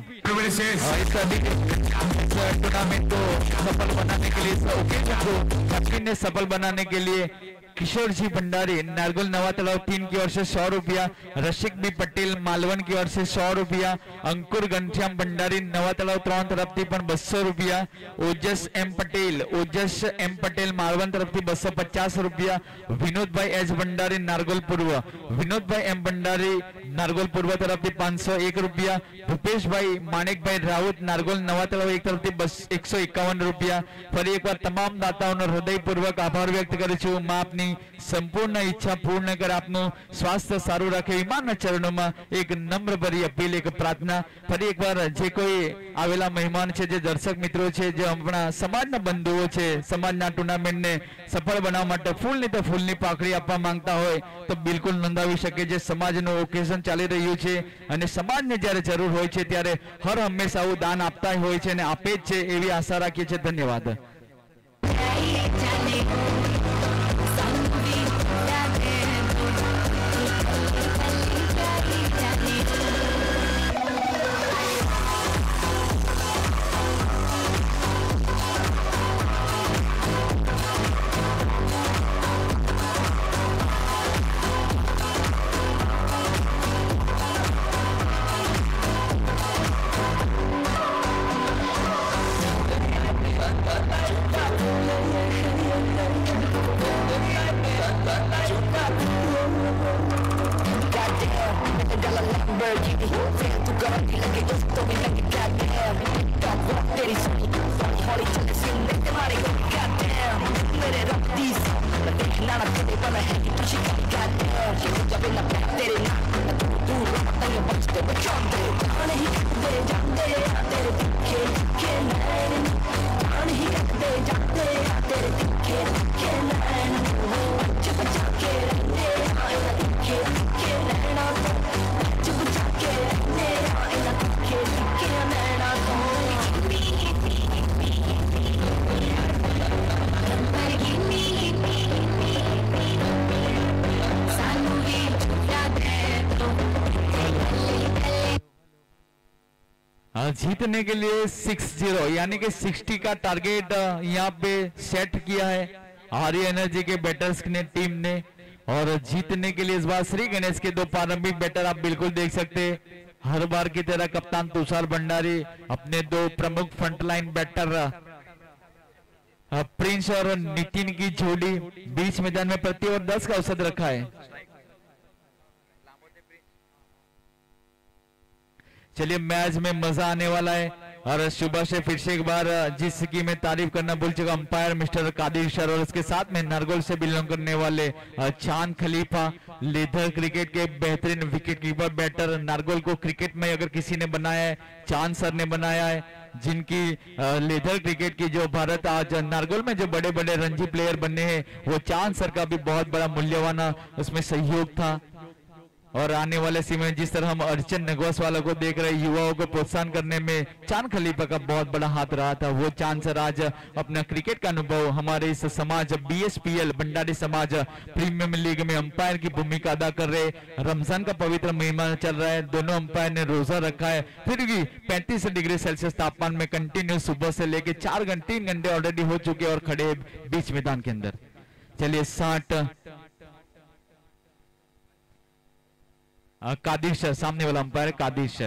टूर्नामेंट को सफल बनाने के लिए, सफल बनाने के लिए किशोर जी भंडारी नारगोल नवा तालाब 3 की ओर से 100 रुपया, रशिक बी पटेल मालवन की ओर से 100 रुपया, अंकुर घनश्याम भंडारी नवा तालाब 3 तरफ थी 200 रुपया, ओजस एम पटेल मालवन तरफ थी 250 रुपया, विनोद भाई एच भंडारी नारगोल पूर्व, विनोद भाई एम भंडारी नारगोल पूर्व तरफ थी 501 रुपया, भूपेश भाई मानिक भाई राउत नारगोल नवा तालाब 1 तरफ थी 151 रुपया। फिर एक बार તમામ દાતાઓનો હૃદયપૂર્વક આભાર વ્યક્ત કરું છું। માં આપની સંપૂર્ણ ઈચ્છા પૂર્ણ કરે, આપનું સ્વાસ્થ્ય સારું રાખે, ઈમાનના ચરણોમાં એક નમ્ર ભરી અપીલ, એક પ્રાર્થના। ફરી એકવાર જે કોઈ આવેલા મહેમાન છે, જે દર્શક મિત્રો છે, જે આપણા સમાજના બંધુઓ છે, સમાજના ટુર્નામેન્ટને સફળ બનાવવા માટે ફૂલની તો ફૂલની પાકડી આપવા માંગતા હોય તો બિલકુલ નોંધાવી શકે। જે સમાજનું ઓકેઝન ચાલી રહ્યું છે અને સમાજને જ્યારે જરૂર હોય છે ત્યારે હર હંમેશા આવું દાન આપતા હોય છે અને આપે જ છે, એવી આશા રાખીએ છીએ। ધન્યવાદ। Lamborghini Fan तू गाड़ी लगे दोस्तों भी लगे goddamn Top walk तेरी सुनी हौली चले सीन लेते मारे goddamn मेरे रब दी सॉन्ग मैं देखना ना तेरे पर मैं है कि तुझे goddamn ये जब इन अपने तेरे ना तू रहता है बचते बचाते जाने ही करते जाते तेरे दिखे दिखे नैन जाने ही करते जाते तेरे दिखे दिखे नैन बच्चे बचा के रहते आए ना दिखे दिखे नैना तो बच्चे बचा के रहते आए ना दिखे दिखे नैना तो जीतने के लिए 60 यानी कि 60 का टारगेट यहाँ पे सेट किया है आर्य एनर्जी के बैटर्स ने टीम ने। और जीतने के लिए इस बार श्री गणेश के दो प्रारंभिक बैटर आप बिल्कुल देख सकते हैं। हर बार की तरह कप्तान तुषार भंडारी अपने दो प्रमुख फ्रंटलाइन बैटर प्रिंस और नितिन की जोड़ी बीच मैदान में प्रति ओवर 10 का औसत रखा है। चलिए मैच में मजा आने वाला है। और सुबह से फिर से एक बार जिसकी मैं तारीफ करना भूल चुका अंपायर मिस्टर कादिर सर और उसके साथ में नारगोल से बिलोंग करने वाले चांद खलीफा लेदर क्रिकेट के बेहतरीन विकेट कीपर बैटर। नारगोल को क्रिकेट में अगर किसी ने बनाया है चांद सर ने बनाया है, जिनकी लेदर क्रिकेट की जो भारत आज नारगोल में जो बड़े बड़े रणजी प्लेयर बने हैं वो चांद सर का भी बहुत बड़ा मूल्यवान उसमें सहयोग था। और आने वाले समय में जिस तरह हम अर्चन नगवास वालों को देख रहे युवाओं को प्रोत्साहन करने में चांद खलीफा का बहुत बड़ा हाथ रहा था। वो चांद सर आज अपना क्रिकेट का अनुभव हमारे इस समाज BSPL भंडारी समाज प्रीमियम लीग में अंपायर की भूमिका अदा कर रहे। रमजान का पवित्र महीना चल रहा है, दोनों अंपायर ने रोजा रखा है, फिर भी 35 डिग्री सेल्सियस तापमान में कंटिन्यू सुबह से लेके 3 घंटे ऑलरेडी हो चुके और खड़े बीच मैदान के अंदर। चलिए 60 कादिर सर सामने वाला अंपायर कादिर सर।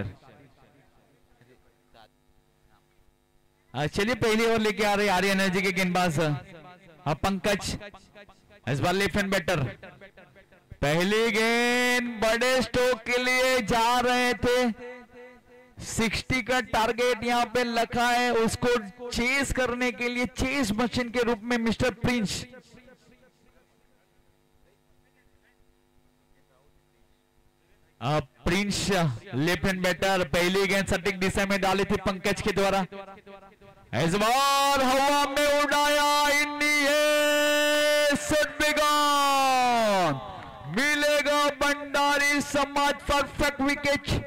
चलिए पहली ओवर लेके आ रहे आर्य एनर्जी के गेंदबाज पंकज, इस बार लेफ्ट हैंड बैटर। पहली गेंद बड़े स्ट्रोक के लिए जा रहे थे, 60 का टारगेट यहाँ पे रखा है, उसको चेस करने के लिए चेस मशीन के रूप में mister Prince. Prince left hand batter, पहली गेंद सटीक दिशा में डाली थी पंकज के द्वारा, इस बार हवा में उड़ाया मिलेगा भंडारी समाज परफेक्ट विकेट।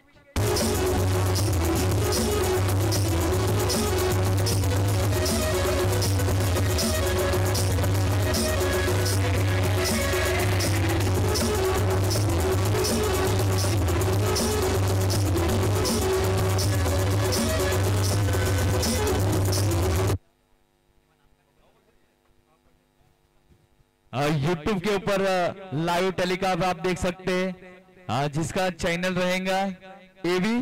यूट्यूब के ऊपर लाइव टेलीकास्ट आप देख सकते हैं, जिसका चैनल रहेगा AV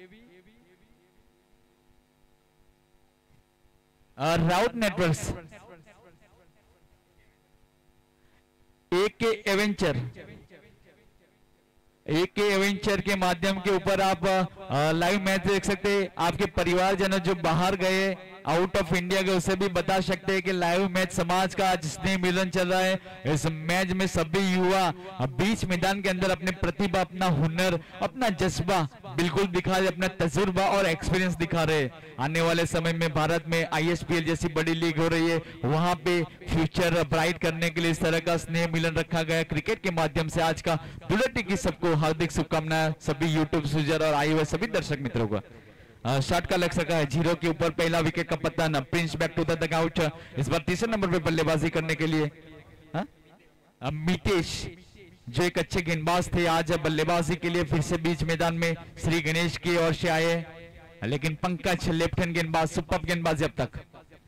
Raut networks AK adventure के माध्यम के ऊपर आप लाइव मैच देख सकते हैं। आपके परिवारजनों जो बाहर गए आउट ऑफ इंडिया के उसे भी बता सकते हैं कि लाइव मैच समाज का आज स्नेह मिलन चल रहा है। इस मैच में सभी युवा बीच मैदान के अंदर अपने प्रतिभा, अपना हुनर, अपना जज्बा बिल्कुल दिखा रहे, अपना तजुर्बा और एक्सपीरियंस दिखा रहे। आने वाले समय में भारत में ISPL जैसी बड़ी लीग हो रही है, वहां पे फ्यूचर ब्राइट करने के लिए इस तरह का स्नेह मिलन रखा गया क्रिकेट के माध्यम से। आज का बुलेटिन की सबको हार्दिक शुभकामनाएं, सभी यूट्यूब यूजर और आए हुए सभी दर्शक मित्रों का। शॉट का लग सका है, 0 के ऊपर पहला विकेट का पतन, Prince back to the dugout. इस बार तीसरे नंबर पे बल्लेबाजी करने के लिए मितेश जो एक अच्छे गेंदबाज थे, आज बल्लेबाजी के लिए फिर से बीच मैदान में श्री गणेश की ओर से आए। लेकिन पंकज लेफ्ट हैंड गेंदबाज, सुपर गेंदबाज अब तक।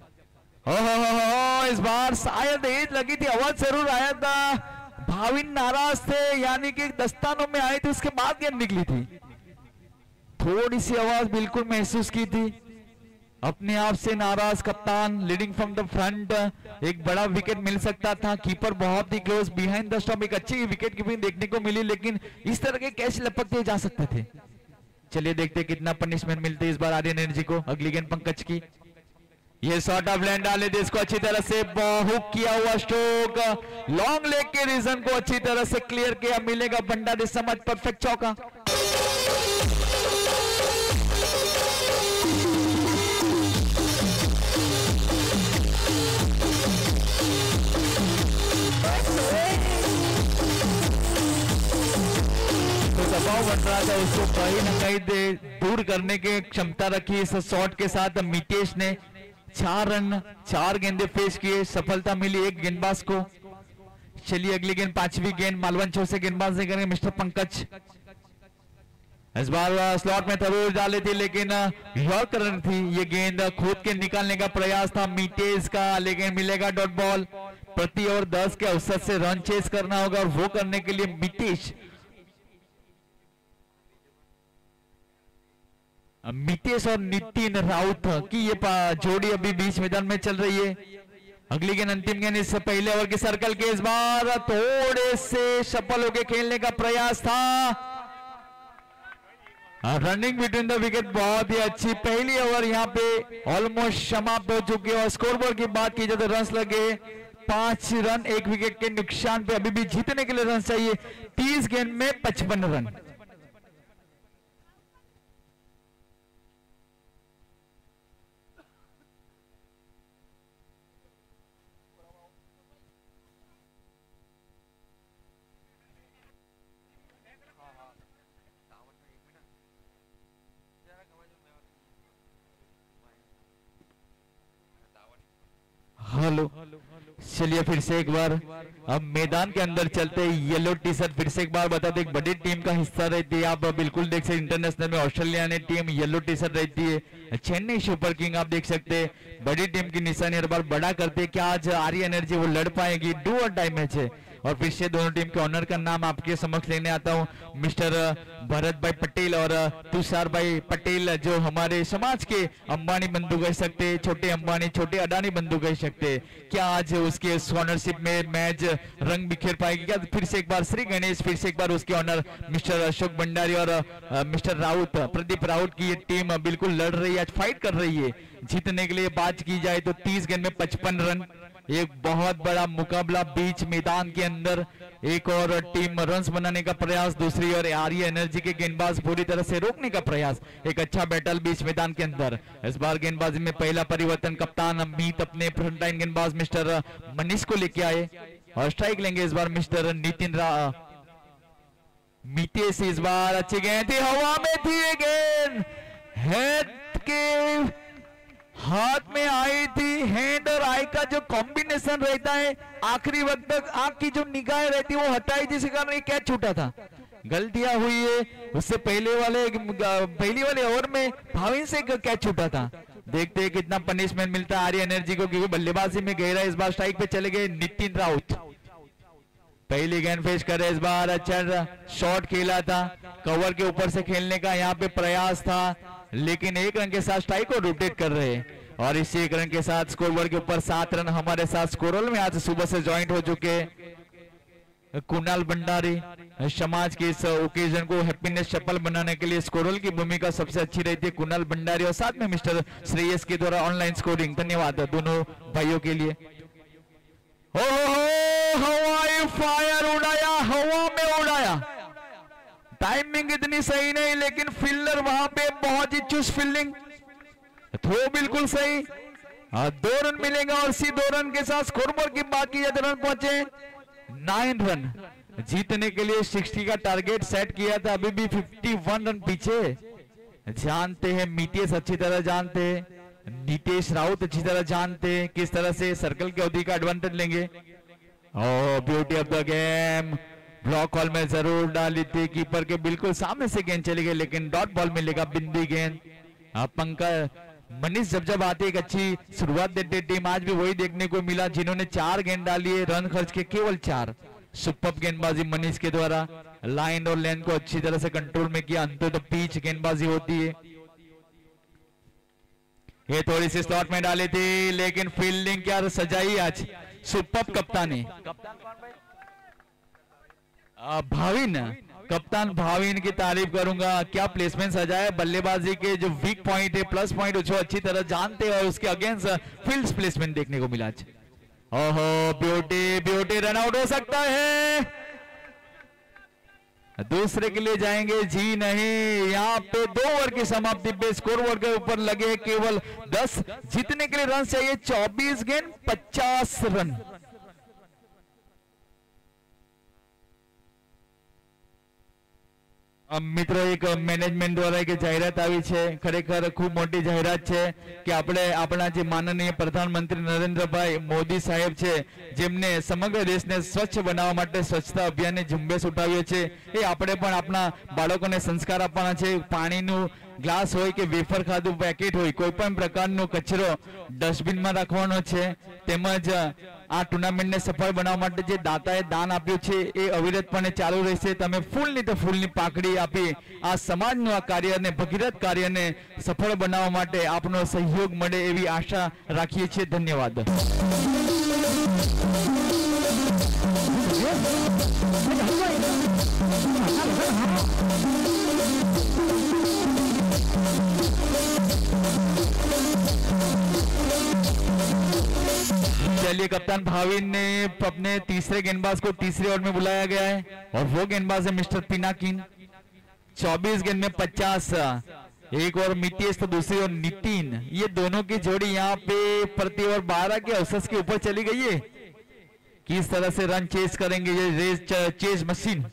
इस बार शायद एज लगी थी, आवाज जरूर आया था, भाविन नाराज थे, यानी कि दस्तानों में आए थे, उसके बाद गेंद निकली थी, थोड़ी सी आवाज बिल्कुल महसूस की थी। अपने आप से नाराज कप्तान लीडिंग फ्रॉम द फ्रंट। एक बड़ा विकेट मिल सकता था, कीपर बहुत ही क्लोज बिहाइंड द स्टंप। एक अच्छी विकेट कीपिंग देखने को मिली, लेकिन इस तरह के कैच लपकते जा सकते थे। चलिए देखते हैं कितना पनिशमेंट मिलते इस बार आर्यन एनर्जी को। अगली गेंद पंकज की, ये शॉट ऑफ लैंड डाले थे, इसको अच्छी तरह से हुक किया हुआ स्ट्रोक, लॉन्ग लेग के रीजन को अच्छी तरह से क्लियर किया। मिलेगा भंडारी समझ परफेक्ट चौका। दबाव बन रहा था, उसको कहीं ना कहीं दूर करने की क्षमता रखी इस शॉट के साथ। मितेश ने 4 रन 4 गेंदे फेस किए, सफलता मिली एक गेंदबाज को। चलिए अगली गेंद 5वीं गेंद मालवन छोर से गेंदबाज ने करेंगे मिस्टर पंकज। इस बार स्लॉट में जरूर डाली थी, लेकिन यॉर्कर रन थी। ये गेंद खुद के निकालने का प्रयास था मितेश का, लेकिन मिलेगा डॉट बॉल। प्रति ओवर 10 के औसत से रन चेस करना होगा, और वो करने के लिए मितेश और नितिन राउत की ये जोड़ी अभी बीच मैदान में चल रही है। अगली गेंद अंतिम गेंद इससे पहले ओवर के सर्कल के, इस बार थोड़े से सफल होकर खेलने का प्रयास था। रनिंग बिटवीन द विकेट बहुत ही अच्छी। पहली ओवर यहाँ पे ऑलमोस्ट समाप्त हो चुकी है, और स्कोरबोर्ड की बात की जाए तो रन लगे 5 रन 1 विकेट के नुकसान पे। अभी भी जीतने के लिए रन चाहिए, 30 गेंद में 55 रन। हेलो, चलिए फिर से एक बार अब मैदान के अंदर चलते। येलो टी शर्ट फिर से एक बार बता दें, एक बड़ी टीम का हिस्सा रहती है। आप बिल्कुल देख सकते इंटरनेशनल में ऑस्ट्रेलिया ने टीम येलो टी शर्ट रहती है। चेन्नई सुपर किंग आप देख सकते हैं, बड़ी टीम की निशानी हर बार बड़ा करते। क्या आज आर्यन एनर्जी वो लड़ पाएगी? डू और डाई मैच है। और फिर से दोनों टीम के ऑनर का नाम आपके समक्ष लेने आता हूं, मिस्टर भरत भाई पटेल और तुषार भाई पटेल, जो हमारे समाज के अंबानी बंधु कह सकते, छोटे अंबानी छोटे अडानी बंधु कह सकते। क्या आज उसके ऑनरशिप में मैच रंग बिखेर पाएगी क्या? फिर से एक बार श्री गणेश, फिर से एक बार उसके ऑनर मिस्टर अशोक भंडारी और मिस्टर राउत, प्रदीप राउत की ये टीम बिल्कुल लड़ रही है, आज फाइट कर रही है जीतने के लिए। बात की जाए तो 30 गेंद में 55 रन, एक बहुत बड़ा मुकाबला बीच मैदान के अंदर। एक और टीम रन्स बनाने का प्रयास, दूसरी और आर्य एनर्जी के गेंदबाज पूरी तरह से रोकने का प्रयास। एक अच्छा बैटल बीच मैदान के अंदर। इस बार गेंदबाजी में पहला परिवर्तन, कप्तान अमित अपने फ्रंट लाइन गेंदबाज मिस्टर मनीष को लेके आए, और स्ट्राइक लेंगे इस बार मिस्टर नितिन मितेश। इस बार अच्छी गेंद थी, हवा में थी ये गेंद, हेड के हाथ में आई थी। हैंड और आई का जो कॉम्बिनेशन रहता है, आखिरी वक्त तक आंख की जो निगाहें रहती है वो हटाई, जिसके कारण ये कैच छूटा था। गलतियां हुई है, उससे पहली वाले ओवर में भाविन से कैच छूटा था। देखते हैं कितना पनिशमेंट मिलता है आर्य एनर्जी को, क्योंकि बल्लेबाजी में गहरा। इस बार स्ट्राइक पे चले गए नितिन राउत, पहली गेंद फेस करे। इस बार अच्छा शॉट खेला था, कवर के ऊपर से खेलने का यहाँ पे प्रयास था, लेकिन 1 रन के साथ स्ट्राइक को रोटेट कर रहे हैं। और इसी 1 रन के साथ स्कोरबोर्ड के ऊपर 7 रन हमारे साथ स्कोरल में आज सुबह से ज्वाइंट हो चुके कुणाल भंडारी। समाज के इस ओकेजन को हैप्पीनेस सफल बनाने के लिए स्कोरल की भूमिका सबसे अच्छी रहती है कुणाल भंडारी, और साथ में मिस्टर श्रेयस के द्वारा ऑनलाइन स्कोरिंग। धन्यवाद दोनों भाइयों के लिए। हवाई फायर उड़ाया, हवा में उड़ाया। टाइमिंग इतनी सही नहीं, लेकिन फील्डर वहां पे बहुत ही चुस्त फील्डिंग, थ्रो बिल्कुल सही। 2 रन मिलेगा, और इसी 2 रन के साथ स्कोरबोर्ड की बात की जाए, रन पहुंचे 9 रन। जीतने के लिए 60 का टारगेट सेट किया था, अभी भी 51 रन पीछे। जानते हैं मितेश अच्छी तरह जानते हैं, नीतेश राउत अच्छी तरह जानते हैं किस तरह से सर्कल की अवधि का एडवांटेज लेंगे। Oh beauty of the game, block hole में जरूर डाली थी, कीपर के बिल्कुल सामने से गेंद चली गई, लेकिन डॉट बॉल मिलेगा, बिंदी गेंद। पंकज मनीष जब आते एक अच्छी शुरुआत देते टीम, आज भी वही देखने को मिला, जिन्होंने 4 गेंद डाली है, रन खर्च के केवल 4। सुपर गेंदबाजी मनीष के द्वारा, लाइन और लेंथ को अच्छी तरह से कंट्रोल में किया। अंत तो पिच गेंदबाजी होती है। ये थोड़ी सी स्लॉट में डाली थी, लेकिन फील्डिंग क्या सजाई आज, सुपर कप्तानी। भाविन, कप्तान भाविन की तारीफ करूंगा, क्या प्लेसमेंट सजाया। बल्लेबाजी के जो वीक पॉइंट है, प्लस पॉइंट उसको अच्छी तरह जानते हैं और उसके अगेंस्ट फील्ड प्लेसमेंट देखने को मिला आज। ओहो, ब्यूटी ब्यूटी, रन आउट हो सकता है, दूसरे के लिए जाएंगे जी नहीं। यहाँ पे 2 ओवर की समाप्ति पे स्कोर बोर्ड के ऊपर लगे केवल 10, जीतने के लिए रन चाहिए 24 गेंद 50 रन। મિત્રો એક મેનેજમેન્ટ દ્વારા એક જાહેરાત આવી છે, ખરેખર ખૂબ મોટી જાહેરાત છે કે આપણે આપણા જે માનનીય પ્રધાનમંત્રી નરેન્દ્રભાઈ મોદી સાહેબ છે, જેમને સમગ્ર દેશને સ્વચ્છ બનાવવા માટે સ્વચ્છતા અભિયાનની ઝુંબેશ ઉઠાવ્યો છે, એ આપણે પણ આપણા બાળકોને સંસ્કાર આપવાના છે। પાણીનું ગ્લાસ હોય કે વેફર ખાધું પેકેટ હોય, કોઈ પણ પ્રકારનો કચરો ડસ્ટબિનમાં રાખવાનો છે। તેમજ આ ટુર્નામેન્ટને સફળ બનાવવા માટે જે દાતાએ દાન આપ્યું છે એ અવિરતપણે ચાલુ રહેશે। તમે ફૂલની તો ફૂલની પાકડી આપી આ સમાજનું આ કાર્યને, ભગીરથ કાર્યને સફળ બનાવવા માટે આપનો સહયોગ મળે એવી આશા રાખીએ છીએ। ધન્યવાદ। चलिए, कप्तान भाविन ने अपने तीसरे गेंदबाज को तीसरे ओवर में बुलाया गया है और वो गेंदबाज है मिस्टर पिनाकिन। 24 गेंद में 50, एक और मितेश तो दूसरी ओर नितिन, ये दोनों की जोड़ी यहाँ पे प्रति ओवर 12 के औसत के ऊपर चली गई है। किस तरह से रन चेस करेंगे ये रेस चेस मशीन।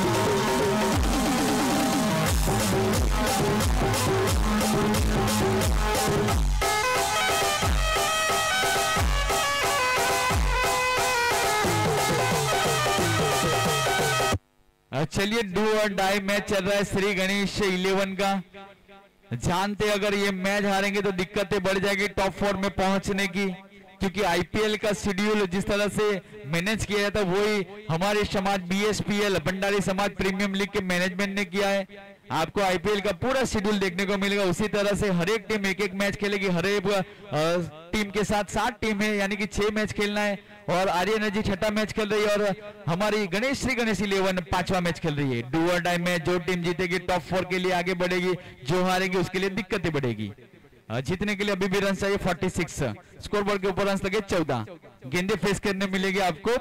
चलिए, डू और डाई मैच चल रहा है श्री गणेश 11 का। जानते अगर ये मैच हारेंगे तो दिक्कतें बढ़ जाएगी टॉप 4 में पहुंचने की, क्योंकि आईपीएल का शेड्यूल जिस तरह से मैनेज किया जाता है वही हमारे समाज बीएसपीएल भंडारी समाज प्रीमियम लीग के मैनेजमेंट ने किया है। आपको आईपीएल का पूरा शेड्यूल देखने को मिलेगा। उसी तरह से हर एक टीम एक एक मैच खेलेगी। हर एक टीम के साथ 7 टीम है, यानी कि 6 मैच खेलना है। और आर्य एनर्जी 6ठा मैच खेल रही है और हमारी श्री गणेश 11 5वां मैच खेल रही है। डू और डाई मैच, जो टीम जीतेगी टॉप 4 के लिए आगे बढ़ेगी, जो हारेगी उसके लिए दिक्कतें बढ़ेगी। जीतने के लिए अभी भी रन चाहिए 46, स्कोर बोर्ड के ऊपर रन लगे 14, गेंदे फेस करने मिलेगी आपको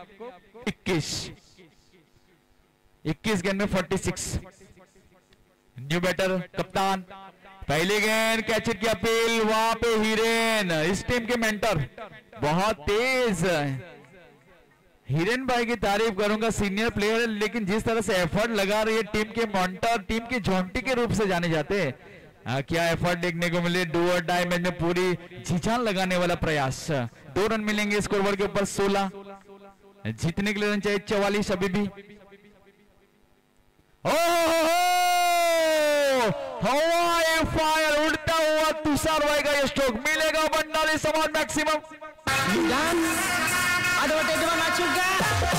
21 गेंद में 46। न्यू बैटर कप्तान, पहली गेंद कैच की अपील, वहां पे हिरेन, इस टीम के मेंटर बहुत तेज। हिरेन भाई की तारीफ करूंगा, सीनियर प्लेयर है, लेकिन जिस तरह से एफर्ट लगा रही है, टीम के मेंटर, टीम के जोंटी के रूप से जाने जाते हैं। क्या एफर्ट देखने को मिले। डू और डाई मैच में पूरी झिझान लगाने वाला प्रयास। 2 रन मिलेंगे स्कोर बोर्ड के ऊपर 16, जीतने के लिए रन चाहिए 44 अभी भी। हवाई फायर, उड़ता हुआ तुषार भाई का ये स्ट्रोक मिलेगा Bhandari Samaj maximum. Dan advantage masuk ke?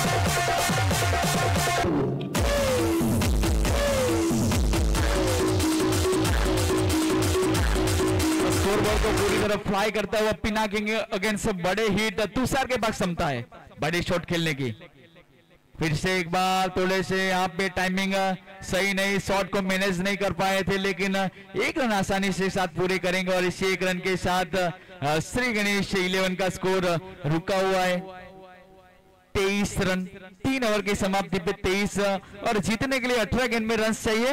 Score board को पूरी तरह फ्लाई करता हुआ पिनाकिन अगेंस्ट बड़े हिट, तुषार के पास क्षमता है बड़ी शॉट खेलने की। फिर से एक बार थोड़े से यहाँ पे टाइमिंग सही नहीं, शॉट को मैनेज नहीं कर पाए थे, लेकिन 1 रन आसानी से साथ पूरे करेंगे और इसी 1 रन के साथ श्री गणेश 11 का स्कोर रुका हुआ है 23 रन। 3 ओवर की समाप्ति पे 23 और जीतने के लिए 18 गेंद में रन चाहिए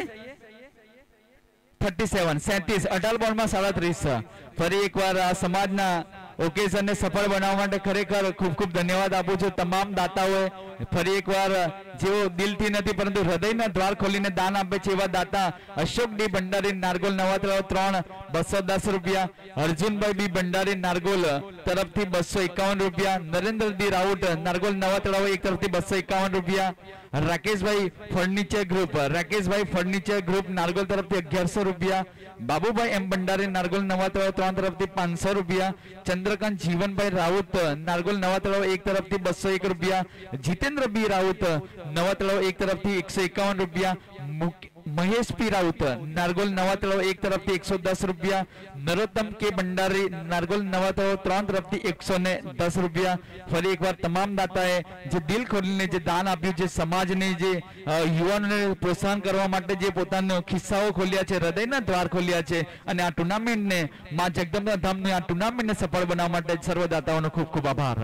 37 18 बॉल में 37। फरी एक बार समाजना ओकेजन ने सफल बनाववा माटे खरेखर खूब खूब धन्यवाद आपू छुं तमाम दाताओए। फरी एक बार जेओ दिलथी नथी परंतु हृदयना द्वार खोलीने दान आपे छे एवा दाता अशोक डी भंडारी नारगोल नवा तलाव 3 210 रुपया, अर्जुन भाई बी भंडारी नारगोल तरफथी 251 रुपया, नरेंद्र डी राउत नारगोल नवा तलाव एक तरफथी 251 रुपया, राकेश भाई फर्नीचर ग्रुप नारगोल तरफथी 1100 रुपया, बाबू भाई एम भंडारी नारगोल नवा तलाव 3 तरफथी 500 रुपया, चंद्रकांत जीवन भाई राउत नारगोल नवा तलाव एक तरफथी 201 रुपया, जितेंद्र बी राउत नवा तलाव एक तरफथी 151 रुपया, महेश पी राउत नारगोल नवा तळाव एक तरफથી 110 રૂપિયા, નરોત્તમ કે ભંડારી નારગોલ નવા તળાવ 3 तरफથી 110 રૂપિયા। ફરી એકવાર તમામ દાતાએ જે દિલ ખોલીને જે દાન આપ્યું છે, સમાજને જે યુવાનોને પ્રોત્સાહન કરવા માટે જે પોતાનો ખિસ્સાઓ ખોલ્યા છે, હૃદયના દ્વાર ખોલ્યા છે અને આ ટુર્નામેન્ટને માં જગદંબા ધામની આ ટુર્નામેન્ટને સફળ બનાવવા માટે સર્વ દાતાઓનો ખૂબ ખૂબ આભાર।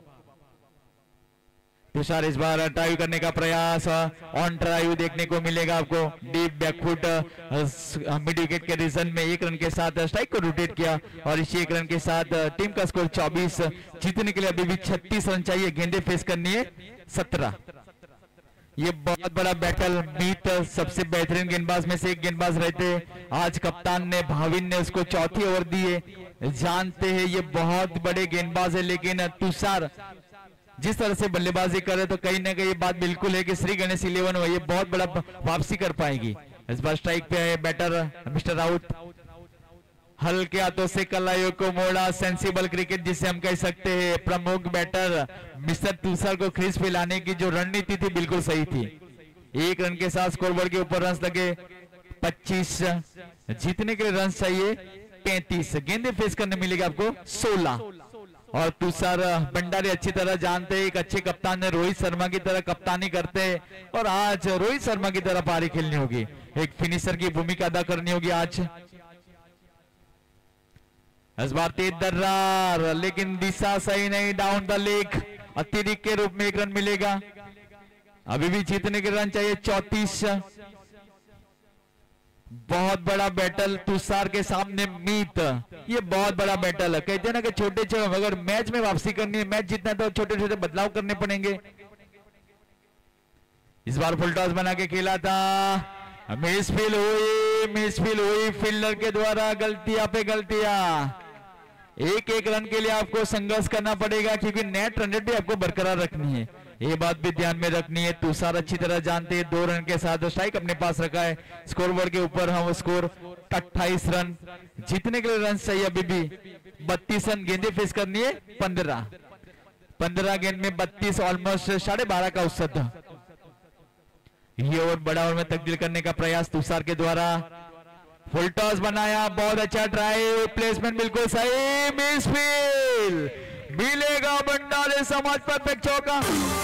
तुषार इस बार ड्राइव करने का प्रयास, ऑन ड्राइव देखने को मिलेगा आपको। डीप बैकफुट मिड विकेट के रीजन में 1 रन के साथ स्ट्राइक को रोटेट किया और इसी 1 रन के साथ टीम का स्कोर 24। जीतने के लिए अभी भी 36 रन चाहिए, गेंदे फेस करनी है 17। ये बहुत बड़ा बैटल, मीत सबसे बेहतरीन गेंदबाज में से एक गेंदबाज रहते। आज कप्तान ने भाविन ने उसको चौथी ओवर दी है। जानते हैं ये बहुत बड़े गेंदबाज है, लेकिन तुषार जिस तरह से बल्लेबाजी करे तो कहीं ना कहीं बात बिल्कुल है कि श्री गणेश 11 ये बहुत बड़ा वापसी कर पाएगी। इस बार स्ट्राइक पे है बैटर मिस्टर राउत, हल्के हाथों से कलाइयों को मोड़ा, सेंसिबल क्रिकेट जिसे हम कह सकते हैं। प्रमुख बैटर मिस्टर तुषार को क्रीज पे लाने की जो रणनीति थी बिल्कुल सही थी। 1 रन के साथ स्कोरबोर्ड के ऊपर रन लगे 25, जीतने के लिए रन चाहिए 35, गेंदे फेस करने मिलेगी आपको 16। और तुषार भंडारी अच्छी तरह जानते हैं एक अच्छे कप्तान ने रोहित शर्मा की तरह कप्तानी करते हैं और आज रोहित शर्मा की तरह पारी खेलनी होगी, एक फिनिशर की भूमिका अदा करनी होगी आज। इस बार तेज दर्रार, लेकिन दिशा सही नहीं, डाउन द लेग, अतिरिक्त के रूप में 1 रन मिलेगा। अभी भी जीतने के रन चाहिए 34। बहुत बड़ा बैटल तुषार के सामने मीत, ये बहुत बड़ा बैटल है। कहते हैं ना कि छोटे छोटे अगर मैच में वापसी करनी है, मैच जीतना है तो छोटे छोटे बदलाव करने पड़ेंगे। इस बार फुल टॉस बना के खेला था, मिसफील हुई फील्डर के द्वारा, गलतियां पे गलतियां। 1-1 रन के लिए आपको संघर्ष करना पड़ेगा क्योंकि नेट रन रेट भी आपको बरकरार रखनी है, ये बात भी ध्यान में रखनी है। तुषार अच्छी तरह जानते हैं 2 रन के साथ स्ट्राइक अपने पास रखा है। स्कोरबोर्ड के ऊपर हम स्कोर 28 रन, जीतने के लिए रन चाहिए अभी भी 32 रन, गेंदे फेस करनी है 15 गेंद में 32, ऑलमोस्ट 12.5 का औसत। ये ओवर बड़ा ओवर में तब्दील करने का प्रयास तुषार के द्वारा। फुल टॉस बनाया, बहुत अच्छा ड्राइव, प्लेसमेंट बिल्कुल सही, मिसफील्ड, मिलेगा भंडारी समाज परफेक्ट चौका।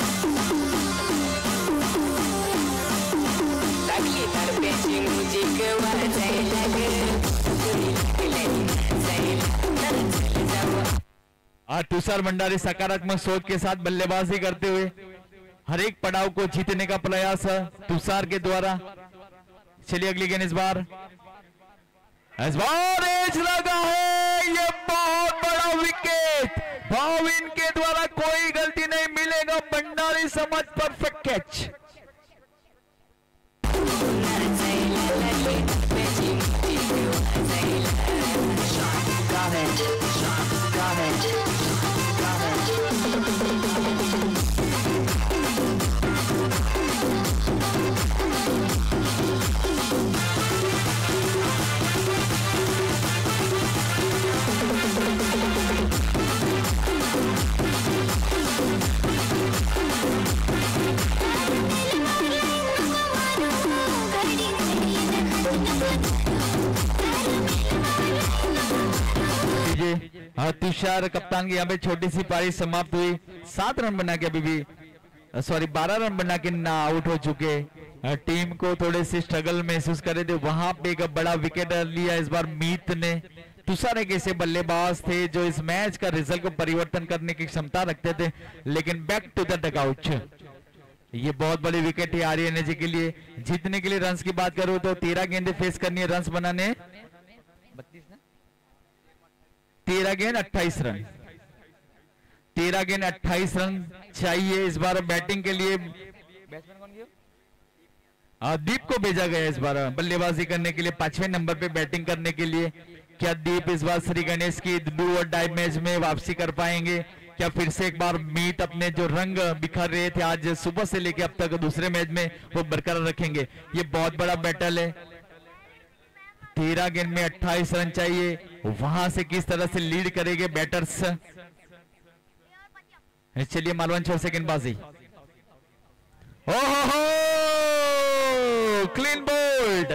तुषार भंडारी सकारात्मक सोच के साथ बल्लेबाजी करते हुए हर एक पड़ाव को जीतने का प्रयास तुषार के द्वारा। चलिए अगली गेंद इस बार एज लगा है, ये बहुत बड़ा विकेट, भाविन के द्वारा कोई गलती नहीं, मिलेगा भंडारी समाज परफेक्ट कैच। तुषार कप्तान की यहाँ पे छोटी सी पारी समाप्त हुई, 7 रन बना के अभी भी 12 रन बना के ना आउट हो चुके। टीम को थोड़े से स्ट्रगल महसूस कर रहे थे, वहां पे एक बड़ा विकेट लिया इस बार मीत ने। तुषार एक ऐसे बल्लेबाज थे जो इस मैच का रिजल्ट को परिवर्तन करने की क्षमता रखते थे, लेकिन बैक टू द डगआउट। ये बहुत बड़ी विकेट है आर्यन जी के लिए। जीतने के लिए रन्स की बात करूं तो 13 गेंदें फेस करनी है, रन्स बनाने 13 गेंद 28 रन, 13 गेंद 28 रन चाहिए इस बार। बैटिंग के लिए दीप को भेजा गया इस बार बल्लेबाजी करने के लिए, 5वें नंबर पे बैटिंग करने के लिए। क्या दीप इस बार श्री गणेश की डू और डाई मैच में वापसी कर पाएंगे? क्या फिर से एक बार मीत अपने जो रंग बिखर रहे थे आज सुबह से लेकर अब तक दूसरे मैच में वो बरकरार रखेंगे? ये बहुत बड़ा बैटल है। 13 गेंद में 28 रन चाहिए, वहां से किस तरह से लीड करेंगे बैटर्स। चलिए मालवन 6 सेकंड बाजी। ओहो क्लीन बोल्ड।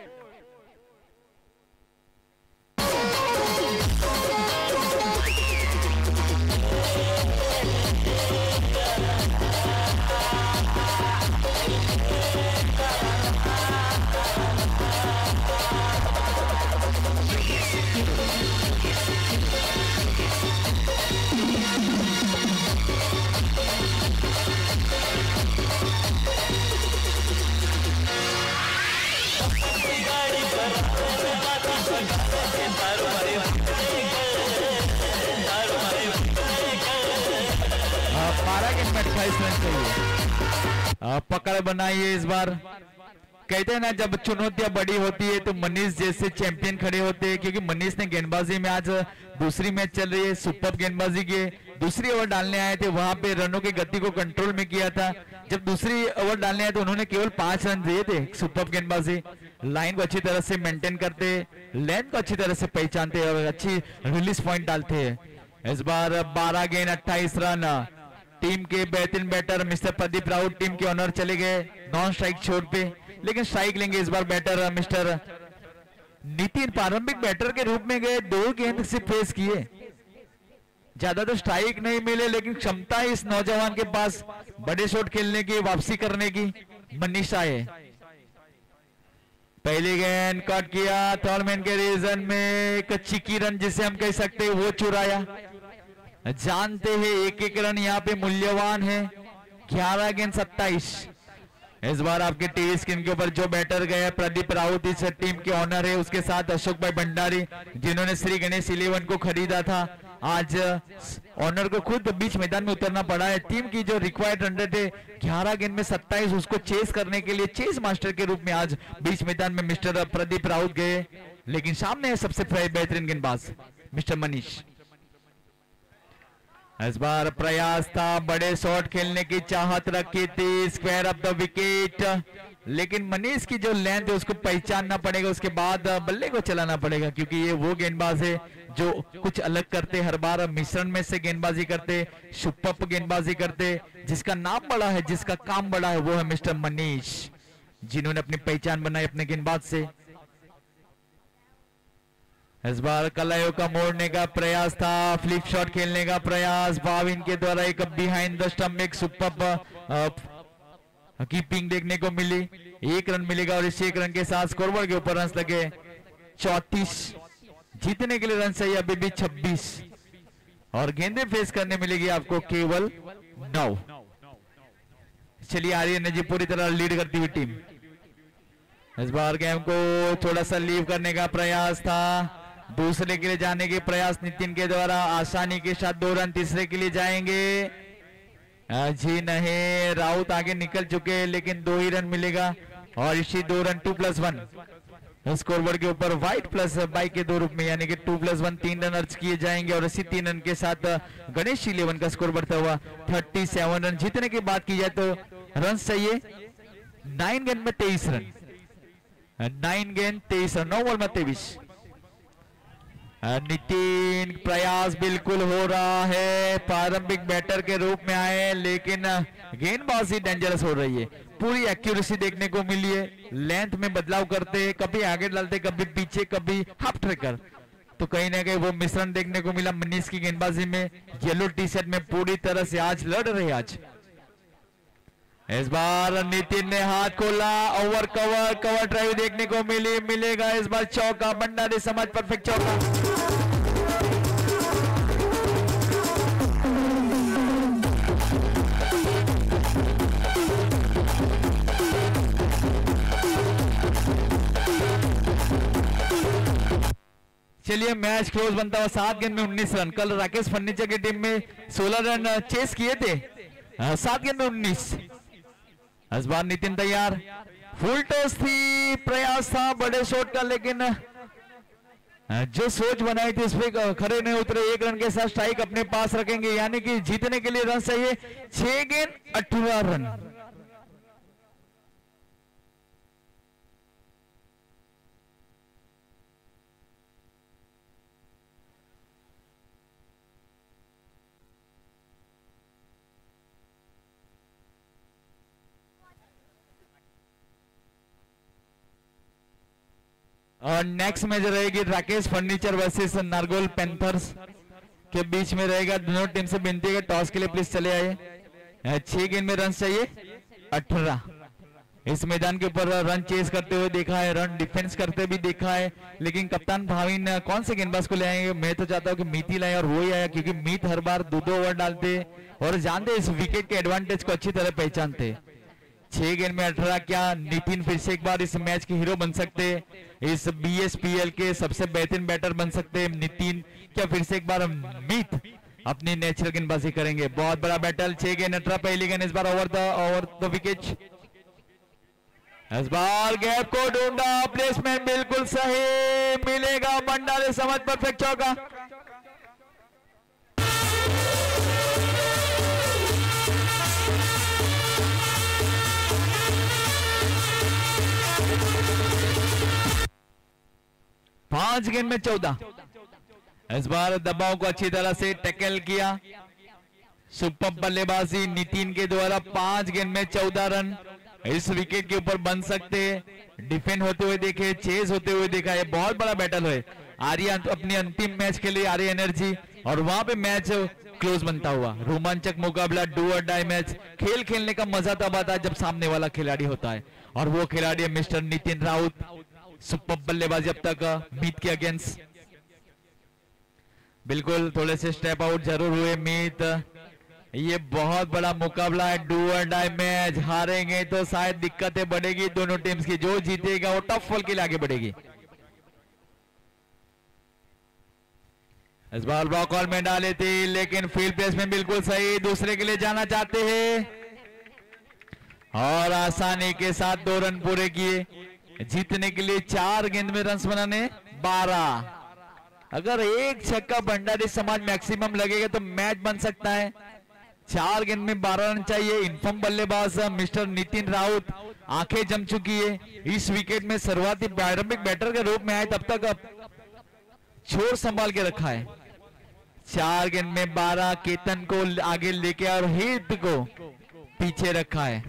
पकड़ बनाइए इस बार। कहते हैं ना जब चुनौतियां बड़ी होती है तो मनीष जैसे चैंपियन खड़े होते हैं, क्योंकि मनीष ने गेंदबाजी में आज दूसरी मैच चल रही है, सुपर गेंदबाजी की दूसरी ओवर डालने आए थे, वहां पे रनों की गति को कंट्रोल में किया था। जब दूसरी ओवर डालने आए तो उन्होंने केवल 5 रन दिए थे। सुपर गेंदबाजी, लाइन को अच्छी तरह से मेंटेन करते, लेंथ को अच्छी तरह से पहचानते और अच्छी रिलीज पॉइंट डालते हैं। इस बार 12 गेंद 28 रन। टीम के बेहतरीन batter mister Pradeep Raut team के ऑनर चले गए नॉन स्ट्राइक छोड़ पे, लेकिन स्ट्राइक लेंगे इस बार बैटर मिस्टर नितिन। प्रारंभिक बैटर के रूप में गए, 2 गेंद से फेस किए, ज्यादा तो स्ट्राइक नहीं मिले, लेकिन क्षमता इस नौजवान के पास बड़े शॉट खेलने की, वापसी करने की। मनीष आए, पहली गेंद कट किया, थर्ड मैन के रीजन में एक चिकी रन जिसे हम कह सकते हैं वो चुराया। जानते हैं एक एक रन यहाँ पे मूल्यवान है। 11 गेंद 27। इस बार आपके टीवी स्क्रीन के ऊपर जो बैटर गए प्रदीप राउत इस टीम के ऑनर है, उसके साथ अशोक भाई भंडारी जिन्होंने श्री गणेश 11 को खरीदा था। आज ऑनर को खुद बीच मैदान में उतरना पड़ा है। टीम की जो रिक्वायर्ड रन रेट है 11 गेंद में 27, उसको चेस करने के लिए चेस मास्टर के रूप में आज बीच मैदान में मिस्टर प्रदीप राउत गए, लेकिन सामने है सबसे बेहतरीन गेंदबाज मिस्टर मनीष। इस बार प्रयास था, बड़े शॉट खेलने की चाहत रखी थी, स्क्वायर ऑफ द विकेट, लेकिन मनीष की जो लेंथ है उसको पहचानना पड़ेगा, उसके बाद बल्ले को चलाना पड़ेगा, क्योंकि ये वो गेंदबाज है जो कुछ अलग करते, हर बार मिश्रण में से गेंदबाजी करते, सुपर गेंदबाजी करते। जिसका नाम बड़ा है, जिसका काम बड़ा है, वो है मिस्टर मनीष, जिन्होंने अपनी पहचान बनाई अपने गेंदबाज से। इस बार कलायों का मोड़ने का प्रयास था, फ्लिप शॉट खेलने का प्रयास, भाविन के द्वारा एक बिहाइंड द स्टंप एक सुपर कीपिंग देखने को मिली। 1 रन मिलेगा और इस 1 रन के साथ स्कोरबोर्ड के ऊपर रन लगे 34। जीतने के लिए रन चाहिए अभी भी 26 और गेंदे फेस करने मिलेगी आपको केवल 9। चलिए आ रही है नजी पूरी तरह लीड करती हुई टीम। इस बार गेम को थोड़ा सा लीव करने का प्रयास था, दूसरे के लिए जाने के प्रयास नितिन के द्वारा, आसानी के साथ 2 रन तीसरे के लिए जाएंगे। जी नहीं, राउत आगे निकल चुके, लेकिन 2 ही रन मिलेगा और इसी 2 रन 2+1 स्कोरबोर्ड के ऊपर व्हाइट प्लस बाई के 2 रूप में, यानी कि 2+1 3 रन अर्ज किए जाएंगे और इसी 3 रन के साथ गणेश 11 का स्कोर बढ़ता हुआ 37 रन। जीतने की बात की जाए तो रन चाहिए 9 गेंद में 23 रन, 9 गेंद 23 रन, 9 बॉल में 23। नितिन प्रयास बिल्कुल हो रहा है, प्रारंभिक बैटर के रूप में आए, लेकिन गेंदबाजी डेंजरस हो रही है, पूरी एक्यूरेसी देखने को मिली है, लेंथ में बदलाव करते, कभी आगे डालते, कभी पीछे, कभी हाफ ट्रैकर, तो कहीं ना कहीं वो मिश्रण देखने को मिला मनीष की गेंदबाजी में। येलो टी शर्ट में पूरी तरह से आज लड़ रहे आज। इस बार नितिन ने हाथ खोला, ओवर कवर ड्राइव देखने को मिलेगा इस बार चौका, भंडारी समाज परफेक्ट चौका। चलिए मैच क्लोज बनता हुआ 7 गेंद में 19 रन। कल राकेश फर्नीचर की टीम में 16 रन चेस किए थे, 7 गेंद में 19। इस बार नितिन तैयार, फुल टॉस थी, प्रयास था बड़े शॉट का, लेकिन जो सोच बनाई थी इस पे खड़े नहीं उतरे। 1 रन के साथ स्ट्राइक अपने पास रखेंगे, यानी कि जीतने के लिए रन चाहिए 6 गेंद 18 रन। और नेक्स्ट मैच रहेगी Rakesh furniture versus Nargol panthers के बीच में रहेगा। दोनों टीम से विनती है टॉस के लिए प्लीज चले आए। 6 गेंद में रन चाहिए 18। इस मैदान के ऊपर रन चेस करते हुए देखा है, रन डिफेंस करते भी देखा है, लेकिन कप्तान भाविन कौन से गेंदबाज को ले आएंगे? मैं तो चाहता हूं कि मीत ही लाए और वो ही आया, क्योंकि मीत हर बार 2-2 ओवर डालते और जानते इस विकेट के एडवांटेज को अच्छी तरह पहचानते। 6 गेंद में 18। क्या नितिन फिर से एक बार इस मैच के हीरो बन सकते? इस BSPL के सबसे बेहतरीन बैटर बन सकते नितिन? क्या फिर से एक बार मीत अपनी नेचुरल गेंदबाजी करेंगे? बहुत बड़ा बैटल। 6 गेंद 18। पहली गेंद इस बार ओवर द विकेट। इस बार गैप को ढूंढा, प्लेसमेंट बिल्कुल सही, मिलेगा भंडारी समझ परफेक्ट चौका। पांच गेंद में 14। इस बार दबाव को अच्छी तरह से टैकल किया, सुपर बल्लेबाजी नितिन के द्वारा। 5 गेंद में 14 रन इस विकेट के ऊपर बन सकते। डिफेंड होते हुए देखे, चेज होते हुए देखा, ये बहुत बड़ा बैटल है। आर्य अपनी अंतिम मैच के लिए आर्य एनर्जी, और वहां पे मैच क्लोज बनता हुआ रोमांचक मुकाबला, डू और डाई मैच। खेल खेलने का मजा तब आता है जब सामने वाला खिलाड़ी होता है, और वो खिलाड़ी है मिस्टर नितिन राउत। सुपर बल्लेबाजी अब तक मीत के अगेंस्ट। बिल्कुल थोड़े से स्टेप आउट जरूर हुए मीत। ये बहुत बड़ा मुकाबला है, डू और डाई मैच। हारेंगे तो शायद दिक्कतें बढ़ेगी दोनों टीम्स की, जो जीतेगा वो टॉप 4 के लिए आगे बढ़ेगी। इस बार ब्लॉक कॉल में डाली थी, लेकिन फील्ड प्लेसमेंट बिल्कुल सही। दूसरे के लिए जाना चाहते हैं और आसानी के साथ 2 रन पूरे किए। जीतने के लिए 4 गेंद में रन बनाने 12। अगर एक छक्का भंडारी समाज मैक्सिमम लगेगा तो मैच बन सकता है। 4 गेंद में 12 रन चाहिए। इन्फॉर्म बल्लेबाज मिस्टर नितिन राउत, आंखें जम चुकी है। इस विकेट में शुरुआती प्रारंभिक बैटर के रूप में आए, तब तक छोर संभाल के रखा है। 4 गेंद में 12। केतन को आगे लेके और हित को पीछे रखा है।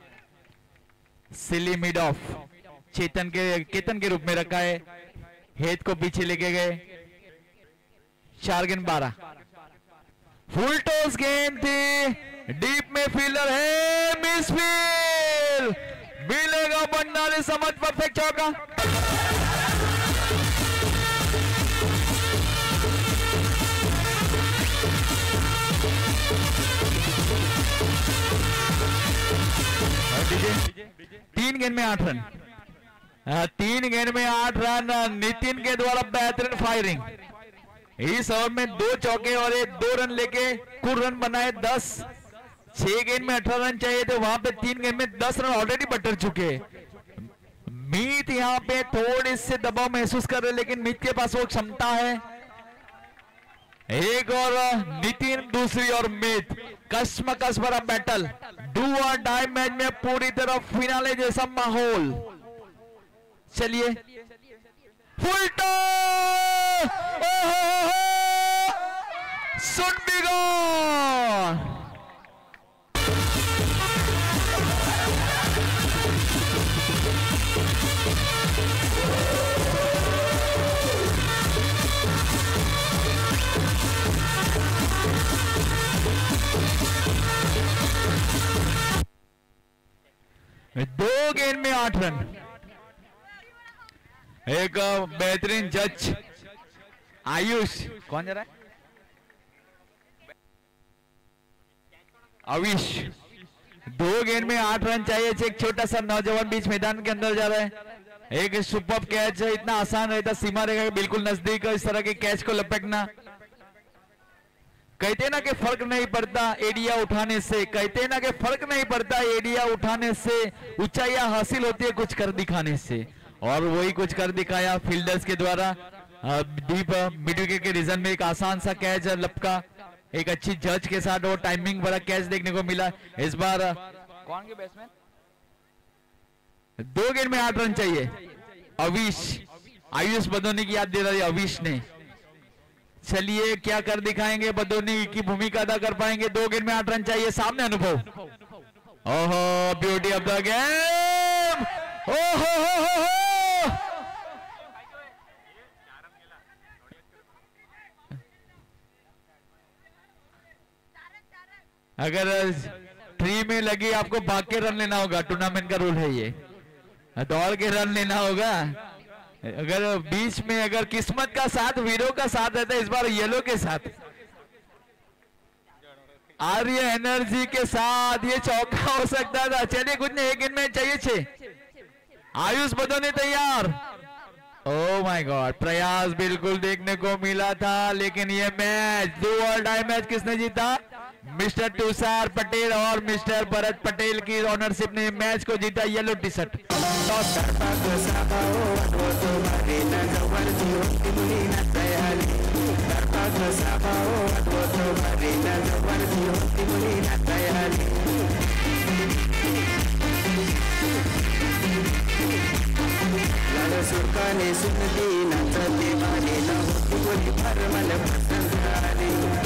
सिली मिड ऑफ केतन के रूप में रखा है, हेत को पीछे लेके गए। 4 गेंद 12। फुल टॉस गेंद थी, डीप में फील्डर है, मिस फील्ड, मिलेगा भंडारी समझ परफेक्ट चौका। तीन गेंद में 8 रन। 3 गेंद में 8 रन नितिन के द्वारा बेहतरीन फायरिंग। इस ओवर में 2 चौके और 2 रन लेके कुल रन बनाए 10। 6 गेंद में 18 रन चाहिए थे, वहां पे 3 गेंद में 10 रन ऑलरेडी बटर चुके। मीत यहाँ पे थोड़ी से दबाव महसूस कर रहे, लेकिन मीत के पास वो क्षमता है। एक और नितिन, दूसरी और मीत, कस्मकस भरा बैटल, डू और डाई मैच में पूरी तरह फिनाले जैसा माहौल। चलिए फुल टॉस, सुन बिगॉन। दो गेंद में 8 रन। एक बेहतरीन जज आयुष, कौन जा रहा है? अविश। 2 गेंद में 8 रन चाहिए। एक छोटा सा नौजवान बीच मैदान के अंदर जा रहा है। एक सुपर कैच है, इतना आसान रहता सीमा रेखा के बिल्कुल नजदीक इस तरह के कैच को लपेटना। कहते ना कि फर्क नहीं पड़ता एडिया उठाने से, कहते ना कि फर्क नहीं पड़ता एडिया उठाने से, ऊंचाइयां हासिल होती है कुछ कर दिखाने से। और वही कुछ कर दिखाया फील्डर्स के द्वारा। डीप मिड विकेट के रीजन में एक आसान सा कैच लपका, एक अच्छी जज के साथ वो टाइमिंग वाला कैच देखने को मिला। इस बार कौन के बैट्समैन? 2 गेंद में 8 रन चाहिए। अविश, आयुष बदोनी की याद दे रही अविश ने। चलिए क्या कर दिखाएंगे, बदोनी की भूमिका अदा कर पाएंगे। 2 गेंद में 8 रन चाहिए। सामने अनुभव, ओहो ब्यूटी ऑफ द गेम, ओहो अगर ट्री में लगी आपको भाग के रन लेना होगा, टूर्नामेंट का रूल है ये, दौड़ के रन लेना होगा। अगर बीच में अगर किस्मत का साथ, वीरों का साथ रहता है, इस बार येलो के साथ, आर्य एनर्जी के साथ ये चौका हो सकता था। चलिए कुछ नहीं, एक इनमें चाहिए 6। आयुष बदोने तैयार। ओ माय गॉड, प्रयास बिल्कुल देखने को मिला था, लेकिन ये मैच 2 ऑल टाइम मैच किसने जीता? मिस्टर तुषार पटेल और मिस्टर भरत पटेल की ओनरशिप ने मैच को जीता। Yellow T shirt. सुखाने सुनती नचते वाले न होती बोली भरमल पसंद आली।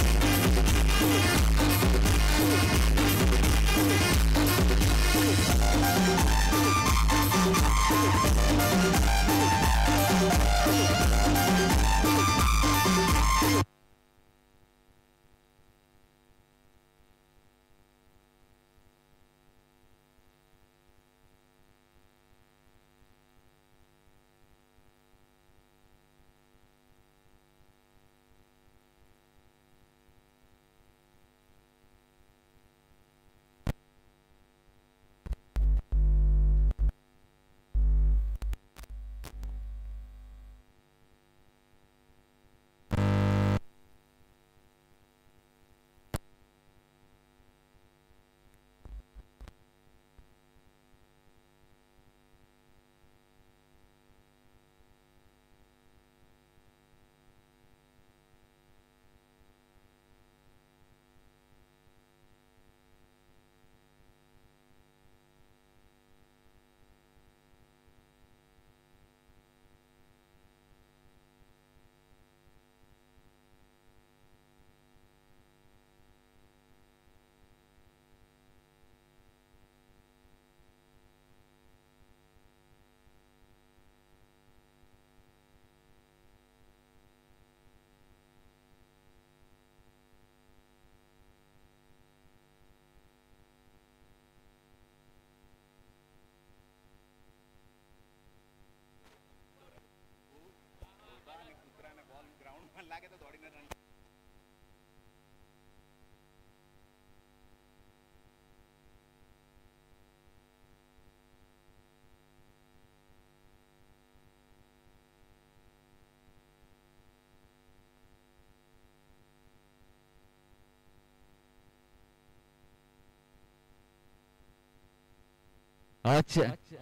अच्छा,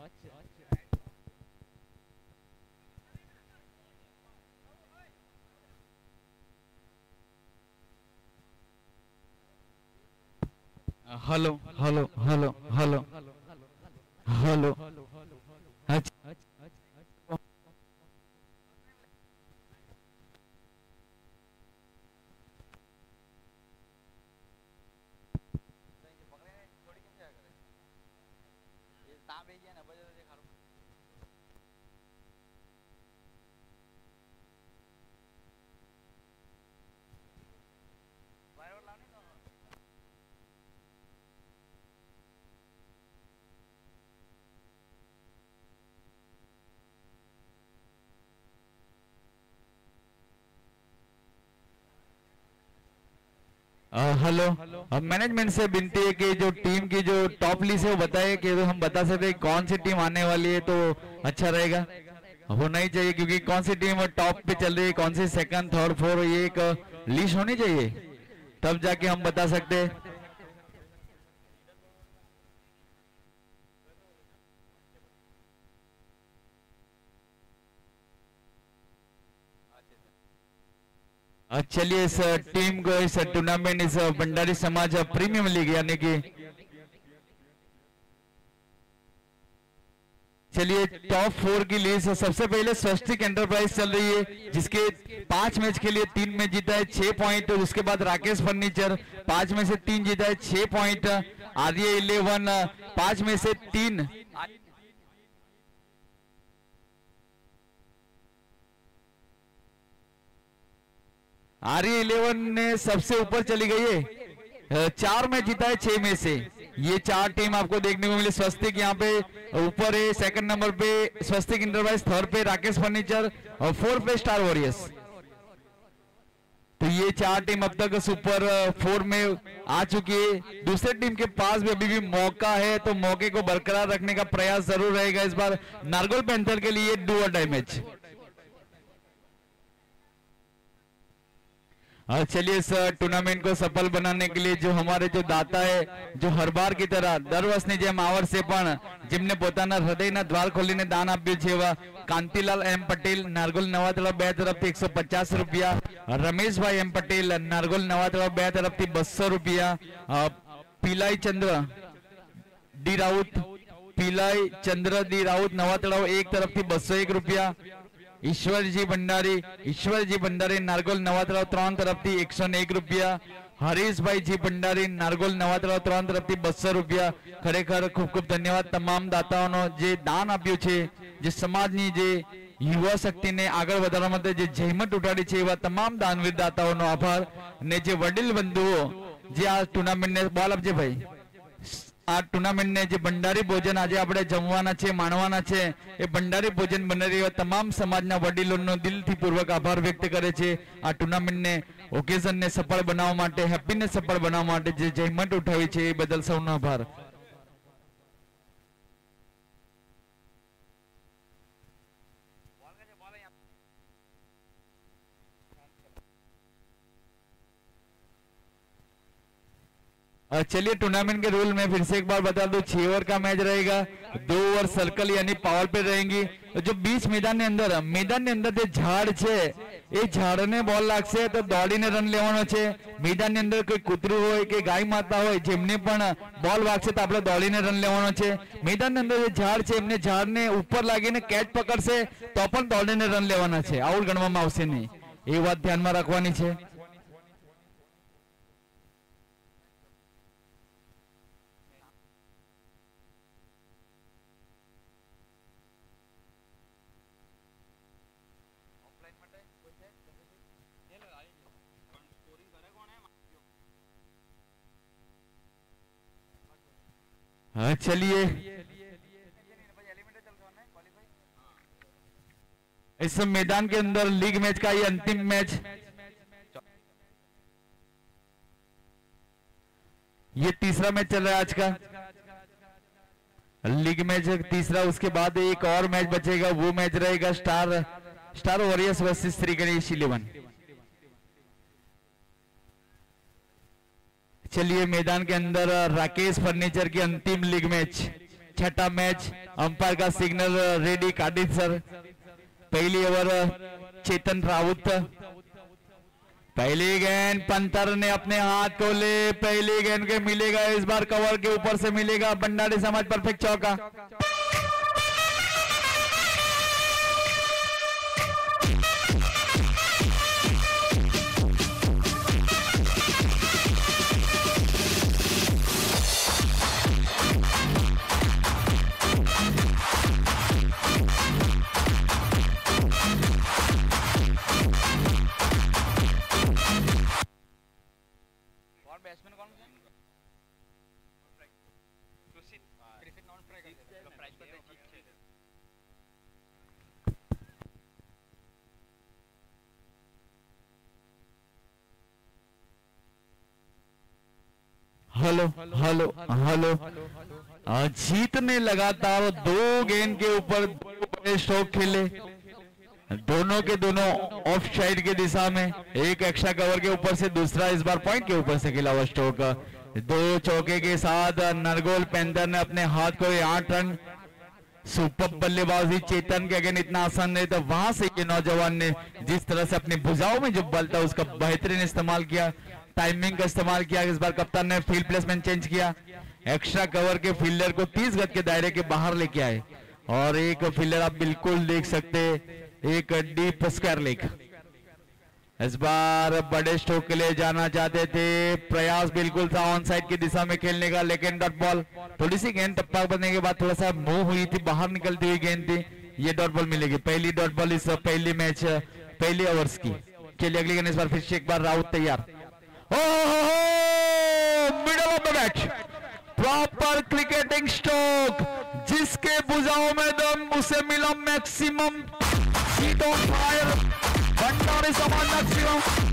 hello hello hello hello hello. अच्छा, हेलो। अब मैनेजमेंट से विनती है कि जो टीम की जो टॉप लिस्ट है वो बताए, कि हम बता सकते हैं कौन सी टीम आने वाली है तो अच्छा रहेगा। होना ही चाहिए, क्योंकि कौन सी टीम टॉप पे चल रही है, कौन सी सेकंड थर्ड फोर्थ, ये एक लिस्ट होनी चाहिए, तब जाके हम बता सकते हैं। चलिए इस टीम को, इस टूर्नामेंट, इस भंडारी समाज प्रीमियम लीग यानी कि, चलिए टॉप 4 की लिस्ट। सबसे पहले स्वस्तिक एंटरप्राइज चल रही है, जिसके 5 मैच के लिए 3 मैच जीता है 6 पॉइंट। उसके बाद राकेश फर्नीचर 5 में से 3 जीता है 6 पॉइंट। आर्य 11 5 में से 3। आर्य 11 ने सबसे ऊपर चली गई है 4 मैच जीता है 6 में से। ये 4 टीम आपको देखने को मिले। स्वस्तिक यहाँ पे ऊपर है, सेकंड नंबर पे स्वस्तिक इंटरप्राइज, थर्ड पे राकेश फर्नीचर और 4 पे स्टार वॉरियर्स। तो ये 4 टीम अब तक सुपर 4 में आ चुकी है। दूसरे टीम के पास भी अभी भी मौका है, तो मौके को बरकरार रखने का प्रयास जरूर रहेगा इस बार नारगोल पैंथर के लिए डू और डाई मैच। चलिए इस टूर्नामेंट को सफल बनाने के लिए जो हमारे जो दाता है, जो हर बार की तरह દર વર્ષની જેમ આ વર્ષે પણ જેમને પોતાના હૃદયના દ્વાર ખોલીને દાન આપ્યું છે એવા કાંતિલાલ એમ પટેલ નારગોલ નવા તળાવ 2 તરફથી 150 રૂપિયા, રમેશભાઈ એમ પટેલ નારગોલ નવા તળાવ 2 તરફથી 200 રૂપિયા, પીલાઈ ચંદ્ર ડી રાઉત, પીલાઈ ચંદ્ર ડી રાઉત નવા તળાવ 1 તરફથી 201 રૂપિયા, ईश्वरजी भंडारी नारगोल नवा तलाव 3 तरफથી 101 રૂપિયા, હરીશભાઈજી ભંડારી નારગોલ નવા તલાવ 3 तरफથી 200 રૂપિયા। ખરેખર ખૂબ ખૂબ ધન્યવાદ તમામ દાતાઓનો જે દાન આપ્યું છે, જે સમાજની જે યુવા શક્તિને આગળ વધારવા માટે જે જહેમત ઉઠાડી છે એવા તમામ દાનવીર દાતાઓનો આભાર। અને જે વડીલ બંધુઓ જે આ ટુર્નામેન્ટને બોલ આપજે ભાઈ, આ ટુર્નામેન્ટ ને જે ભંડારી ભોજન આજે આપણે જમવાના છે, માણવાના છે, એ ભંડારી ભોજન બનાવી એવા તમામ સમાજના વડીલોનો દિલથી પૂર્વક આભાર વ્યક્ત કરે છે। આ ટુર્નામેન્ટ ને ઓકેઝન ને સફળ બનાવવા માટે, હેપીને સફળ બનાવવા માટે જે જહેમત ઉઠાવી છે એ બદલ સૌનો આભાર। चलिए टूर्नामेंट के रूल में फिर से एक बार बता दूं, 6 ओवर का मैच रहेगा, 2 ओवर सर्कल यानी पावर पे रहेंगी। जो बीच मैदान ने अंदर જે ઝાડ છે એ ઝાડને બોલ લાગશે તો દોડીને રન લેવાનો છે। मैदान अंदर कोई કૂતરું હોય કે ગાય માતા હોય જેમને પણ બોલ વાગશે તો આપણે દોડીને રન લેવાનો છે। मैदान अंदर જે ઝાડ છે એમને ઝાડને ઉપર લાગીને કેચ પકડશે તો પણ દોડીને રન લેવાના છે, આઉટ ગણવામાં આવશે નહીં, એ વાત ધ્યાનમાં રાખવાની છે। हाँ चलिए इस मैदान के अंदर लीग मैच का ये अंतिम मैच, ये तीसरा मैच चल रहा है आज का लीग मैच तीसरा। उसके बाद एक और मैच बचेगा, वो मैच रहेगा star warriors versus Shri Ganesh 11। चलिए मैदान के अंदर राकेश फर्नीचर की अंतिम लीग मैच, छठा मैच, अंपायर का सिग्नल रेडी कादिर सर। पहली ओवर चेतन राउत, पहली गेंद पंतर ने अपने हाथ को ले, पहली गेंद के मिलेगा इस बार कवर के ऊपर से मिलेगा भंडारी समाज परफेक्ट चौका। हेलो हेलो हेलो, जीतने लगातार 2 गेंद के ऊपर 2 बड़े स्ट्रोक खेले, दोनों के दोनों ऑफ साइड की दिशा में, एक एक्स्ट्रा कवर के ऊपर से, दूसरा इस बार पॉइंट के ऊपर से खेला हुआ स्ट्रोक। 2 चौके के साथ नारगोल पैंथर ने अपने हाथ को 8 रन। सुपर बल्लेबाजी चेतन के अगेन इतना आसान नहीं था, वहां से ये नौजवान ने जिस तरह से अपनी भुजाओं में जो बल था उसका बेहतरीन इस्तेमाल किया, टाइमिंग का इस्तेमाल किया। इस बार कप्तान ने फील्ड प्लेसमेंट चेंज किया, एक्स्ट्रा कवर के फील्डर को 30 गज के दायरे के बाहर लेके आए, और एक फील्डर आप बिल्कुल देख सकते, एक डीप स्क्वायर लेग। इस बार बड़े स्ट्रोक के लिए जाना चाहते थे, प्रयास बिल्कुल था ऑन साइड की दिशा में खेलने का, लेकिन डॉट बॉल, थोड़ी सी गेंद टप्पा बनने के बाद थोड़ा सा मूव हुई थी, बाहर निकलती हुई गेंद थी, ये डॉट बॉल मिलेगी। पहली डॉट बॉल इस पहली मैच पहली ओवर्स की। चलिए अगली गेंद इस बार फिर से एक बार राउत तैयार। प्रॉपर क्रिकेटिंग स्ट्रोक, जिसके भुजाओं में दम उसे मिला maximum seat on fire. Bhandari Samaj maximum.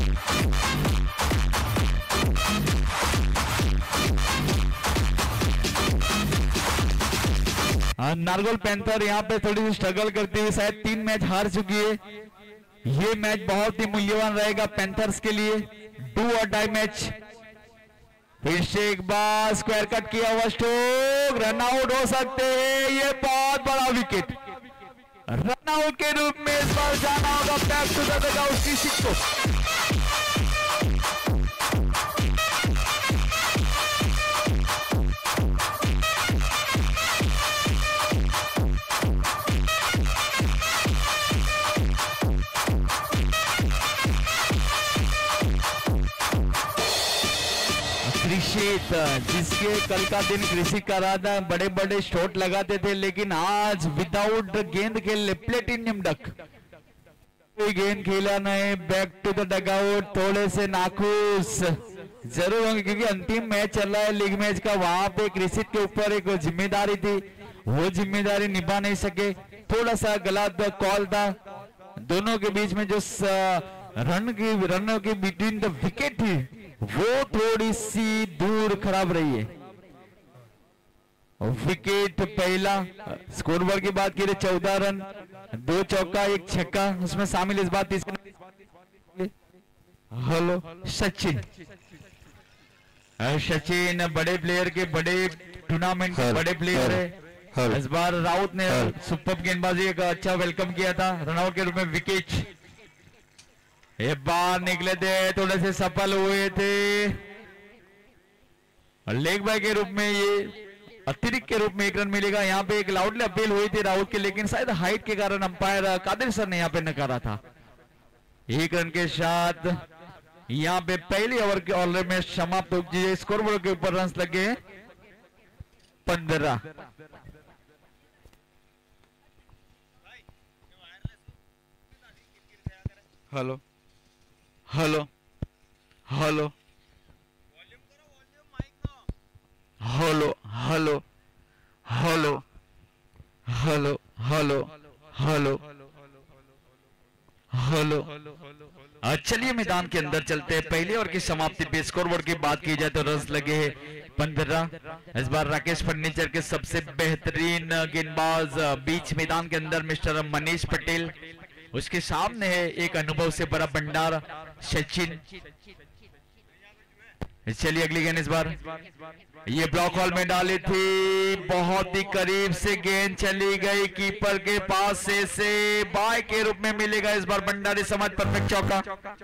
Nargol panther यहाँ पे थोड़ी सी स्ट्रगल करती हुई शायद 3 मैच हार चुकी है। ये मैच बहुत ही मूल्यवान रहेगा पैंथर्स के लिए, डू और डाई मैच। फिर से एक बार स्क्वायर कट किया हुआ स्ट्रोक, रन आउट हो सकते हैं, ये बहुत बड़ा विकेट। रन आउट के रूप में इस बार जाना होगा बैक टू द डगआउट किसी को। जिसके कल का दिन कृषि का रहा था, बड़े बड़े शॉट लगाते थे, लेकिन आज विदाउट गेंद खेल प्लेटिनियम डक, कोई गेंद खेला नहीं, बैक टू द डगआउट। थोड़े से नाखुश जरूर होंगे क्योंकि अंतिम मैच चल रहा है लीग मैच का, वहां पे कृषि के ऊपर एक जिम्मेदारी थी, वो जिम्मेदारी निभा नहीं सके। थोड़ा सा गलत कॉल था, दोनों के बीच में जो रनों की बिटवीन द विकेट थी वो थोड़ी सी दूर खराब रही है। विकेट पहला, स्कोरबोर्ड की बात की 14 रन, 2 चौका 1 छक्का उसमें शामिल इस बात। हेलो सचिन, सचिन बड़े प्लेयर के, बड़े टूर्नामेंट के बड़े प्लेयर है। इस बार राउत ने सुपर गेंदबाजी का अच्छा वेलकम किया था, रनआउट के रूप में विकेट। ये बार निकले थे, थोड़े से सफल हुए थे, लेग बाय के रूप में ये अतिरिक्त के रूप में 1 रन मिलेगा। यहाँ पे एक लाउडली अपील हुई थी राउत के, लेकिन शायद हाइट के कारण अंपायर कादिर सर ने यहाँ पे नकारा था। 1 रन के साथ यहाँ पे पहली ओवर के ऑलर में समाप्त हो गई। स्कोरबोर्ड के ऊपर रन लगे 15। Hello hello hello hello hello hello hello hello hello hello. चलिए मैदान के अंदर चलते हैं। पहले ओवर की समाप्ति पे स्कोरबोर्ड की बात की जाए तो रन्स लगे हैं 15। इस बार राकेश फर्नीचर के सबसे बेहतरीन गेंदबाज बीच मैदान के अंदर मिस्टर मनीष पटेल, उसके सामने है एक अनुभव से बड़ा भंडार सचिन। चलिए अगली गेंद, इस बार ये ब्लॉक हॉल में डाली थी, बहुत ही करीब से गेंद चली गई कीपर के पास से बाय के रूप में मिलेगा इस बार भंडारी समाज। परफेक्ट चौका।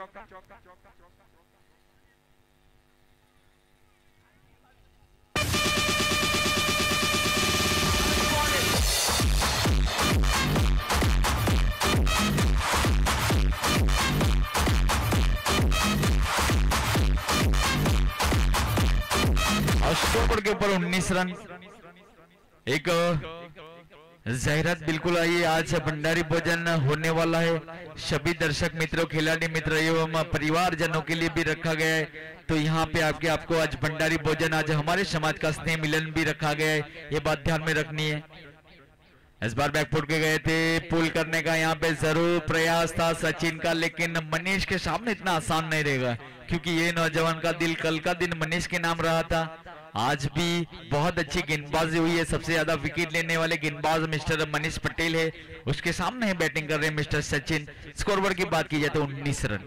स्कोरबोर्ड के ऊपर 19 रन। एक जाहिरात बिल्कुल आई है, आज भंडारी भोजन होने वाला है, सभी दर्शक मित्रों, खिलाड़ी मित्र एवं परिवारजनों के लिए भी रखा गया है। तो यहाँ पे आपको आज भंडारी भोजन, आज हमारे समाज का स्नेह मिलन भी रखा गया है, ये बात ध्यान में रखनी है। इस बार बैकफुट के गए थे, पुल करने का यहाँ पे जरूर प्रयास था सचिन का, लेकिन मनीष के सामने इतना आसान नहीं रहेगा क्योंकि ये नौजवान का दिल कल का दिन मनीष के नाम रहा था। आज भी बहुत अच्छी गेंदबाजी हुई है, सबसे ज्यादा विकेट लेने वाले गेंदबाज मिस्टर मनीष पटेल है, उसके सामने है बैटिंग कर रहे हैं मिस्टर सचिन। स्कोरबोर्ड की बात की जाए तो 19 रन।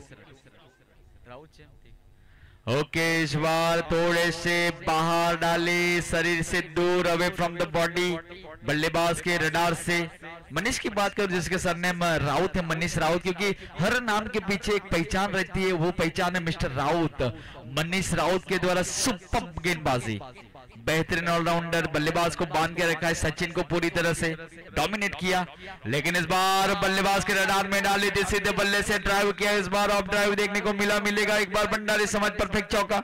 ओके, इस बार थोड़े से बाहर डाले, शरीर से दूर, अवे फ्रॉम द बॉडी, बल्लेबाज के रडार से। मनीष की बात करूं जिसके सरनेम राउत है, मनीष राउत, क्योंकि हर नाम के पीछे एक पहचान रहती है, वो पहचान है मिस्टर राउत। मनीष राउत के द्वारा सुपर गेंदबाजी, बेहतरीन ऑलराउंडर, बल्लेबाज को बांध के रखा है, सचिन को पूरी तरह से डोमिनेट किया। लेकिन इस बार बल्लेबाज के रडार में डाली थी, सीधे बल्ले से ड्राइव किया, इस बार ऑफ ड्राइव देखने को मिलेगा एक बार भंडारी समाज। परफेक्ट चौका।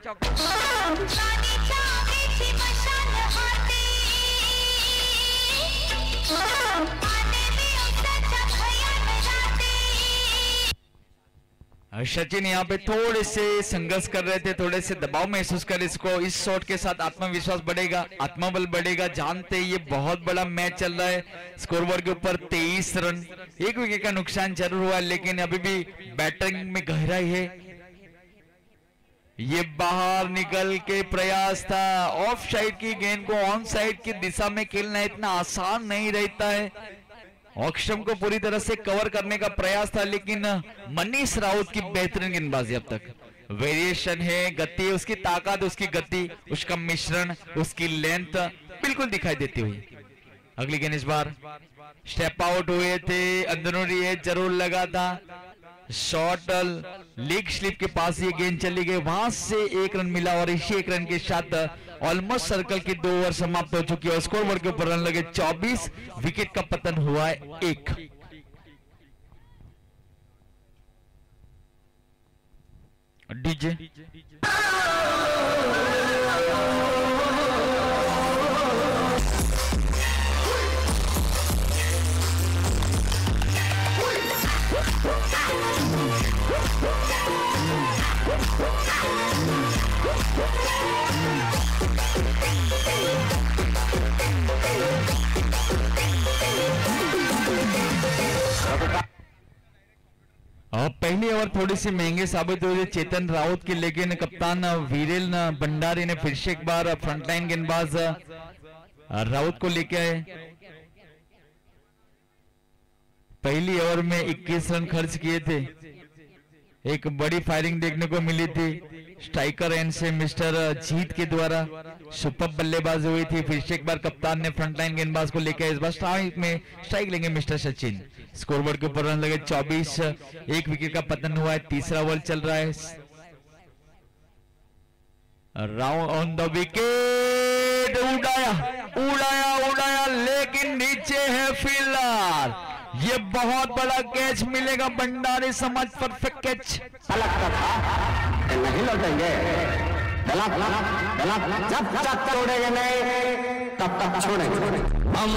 सचिन यहाँ पे थोड़े से संघर्ष कर रहे थे, थोड़े से दबाव महसूस कर इसको। इस शॉट के साथ आत्मविश्वास बढ़ेगा, आत्मबल बढ़ेगा। जानते ये बहुत बड़ा मैच चल रहा है। स्कोरबोर्ड के ऊपर 23 रन, 1 विकेट का नुकसान जरूर हुआ, लेकिन अभी भी बैटिंग में गहराई है। ये बाहर निकल के प्रयास था। ऑफ साइड की गेंद को ऑन साइड की दिशा में खेलना इतना आसान नहीं रहता है। ऑक्शम को पूरी तरह से कवर करने का प्रयास था, लेकिन मनीष राउत की बेहतरीन गेंदबाजी अब तक। वेरिएशन है, गति, उसकी ताकत, उसकी गति, उसका मिश्रण, उसकी लेंथ बिल्कुल दिखाई देती हुई। अगली गेंद इस बार स्टेप आउट हुए थे, अंदरूनी एज जरूर लगा था। शॉर्ट लेग स्लिप के पास ये गेंद चली गई, वहां से 1 रन मिला और इसी 1 रन के साथ ऑलमोस्ट सर्कल की 2 ओवर समाप्त हो चुकी है। स्कोरबोर्ड के ऊपर रन लगे 24, विकेट का पतन हुआ है 1। डीजे पहली ओवर थोड़ी सी महंगे साबित हुई चेतन राउत की, लेकिन कप्तान वीरेल भंडारी ने फिर से एक बार फ्रंटलाइन गेंदबाज राउत को लेके आए। पहली ओवर में 21 रन खर्च किए थे। एक बड़ी फायरिंग देखने को मिली थी स्ट्राइकर एंड से मिस्टर जीत के द्वारा। सुपर बल्लेबाजी हुई थी। फिर से एक बार कप्तान ने फ्रंटलाइन गेंदबाज को लेकर इस बार स्ट्राइक लेंगे मिस्टर सचिन। स्कोरबोर्ड के ऊपर रन लगे 24, 1 विकेट का पतन हुआ है। तीसरा ओवर चल रहा है। राउंड ऑन द विकेट, उड़ाया उड़ाया उड़ाया, लेकिन नीचे है फील्डर। ये बहुत बड़ा कैच मिलेगा भंडारी समाज, परफेक्ट कैच। नहीं लौटेंगे, जब तक छोड़ेंगे नहीं तब तक छोड़ेंगे हम।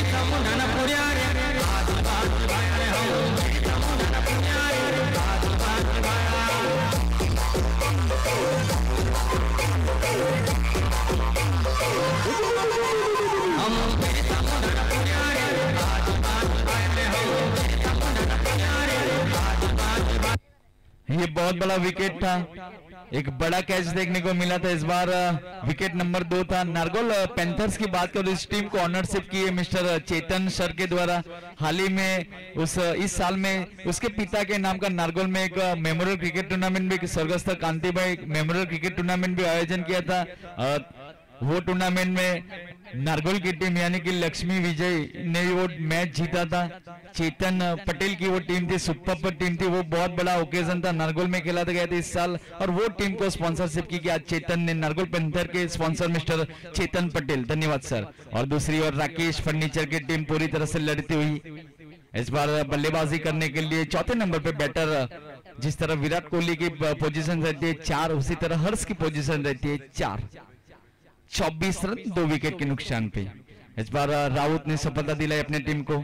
ये बहुत बड़ा विकेट था, एक बड़ा कैच देखने को मिला था। इस बार विकेट नंबर 2 था। नारगोल पैंथर्स की बात करें, इस टीम को ऑनरशिप की है मिस्टर चेतन सर के द्वारा। हाल ही में इस साल में उसके पिता के नाम का नारगोल में एक मेमोरियल क्रिकेट टूर्नामेंट भी, स्वर्गस्थ कांतिभाई मेमोरियल क्रिकेट टूर्नामेंट भी आयोजन किया था। वो टूर्नामेंट में नारगोल की टीम यानी कि लक्ष्मी विजय ने वो मैच जीता था। चेतन पटेल की वो टीम थी, सुपर टीम थी। वो बहुत बड़ा ओकेजन था, नारगोल में खेला गया था इस साल, और वो टीम को स्पॉन्सरशिप की आज चेतन ने। नारगोल पैंथर के स्पॉन्सर मिस्टर चेतन पटेल, धन्यवाद सर। और दूसरी ओर राकेश फर्नीचर की टीम पूरी तरह से लड़ती हुई इस बार बल्लेबाजी करने के लिए। चौथे नंबर पे बैटर जिस तरह विराट कोहली की पोजीशन रहती है 4, उसी तरह हर्ष की पोजीशन रहती है 4। 24 रन 2 विकेट के नुकसान पे इस बार राउत ने सफलता दिलाई अपने टीम को।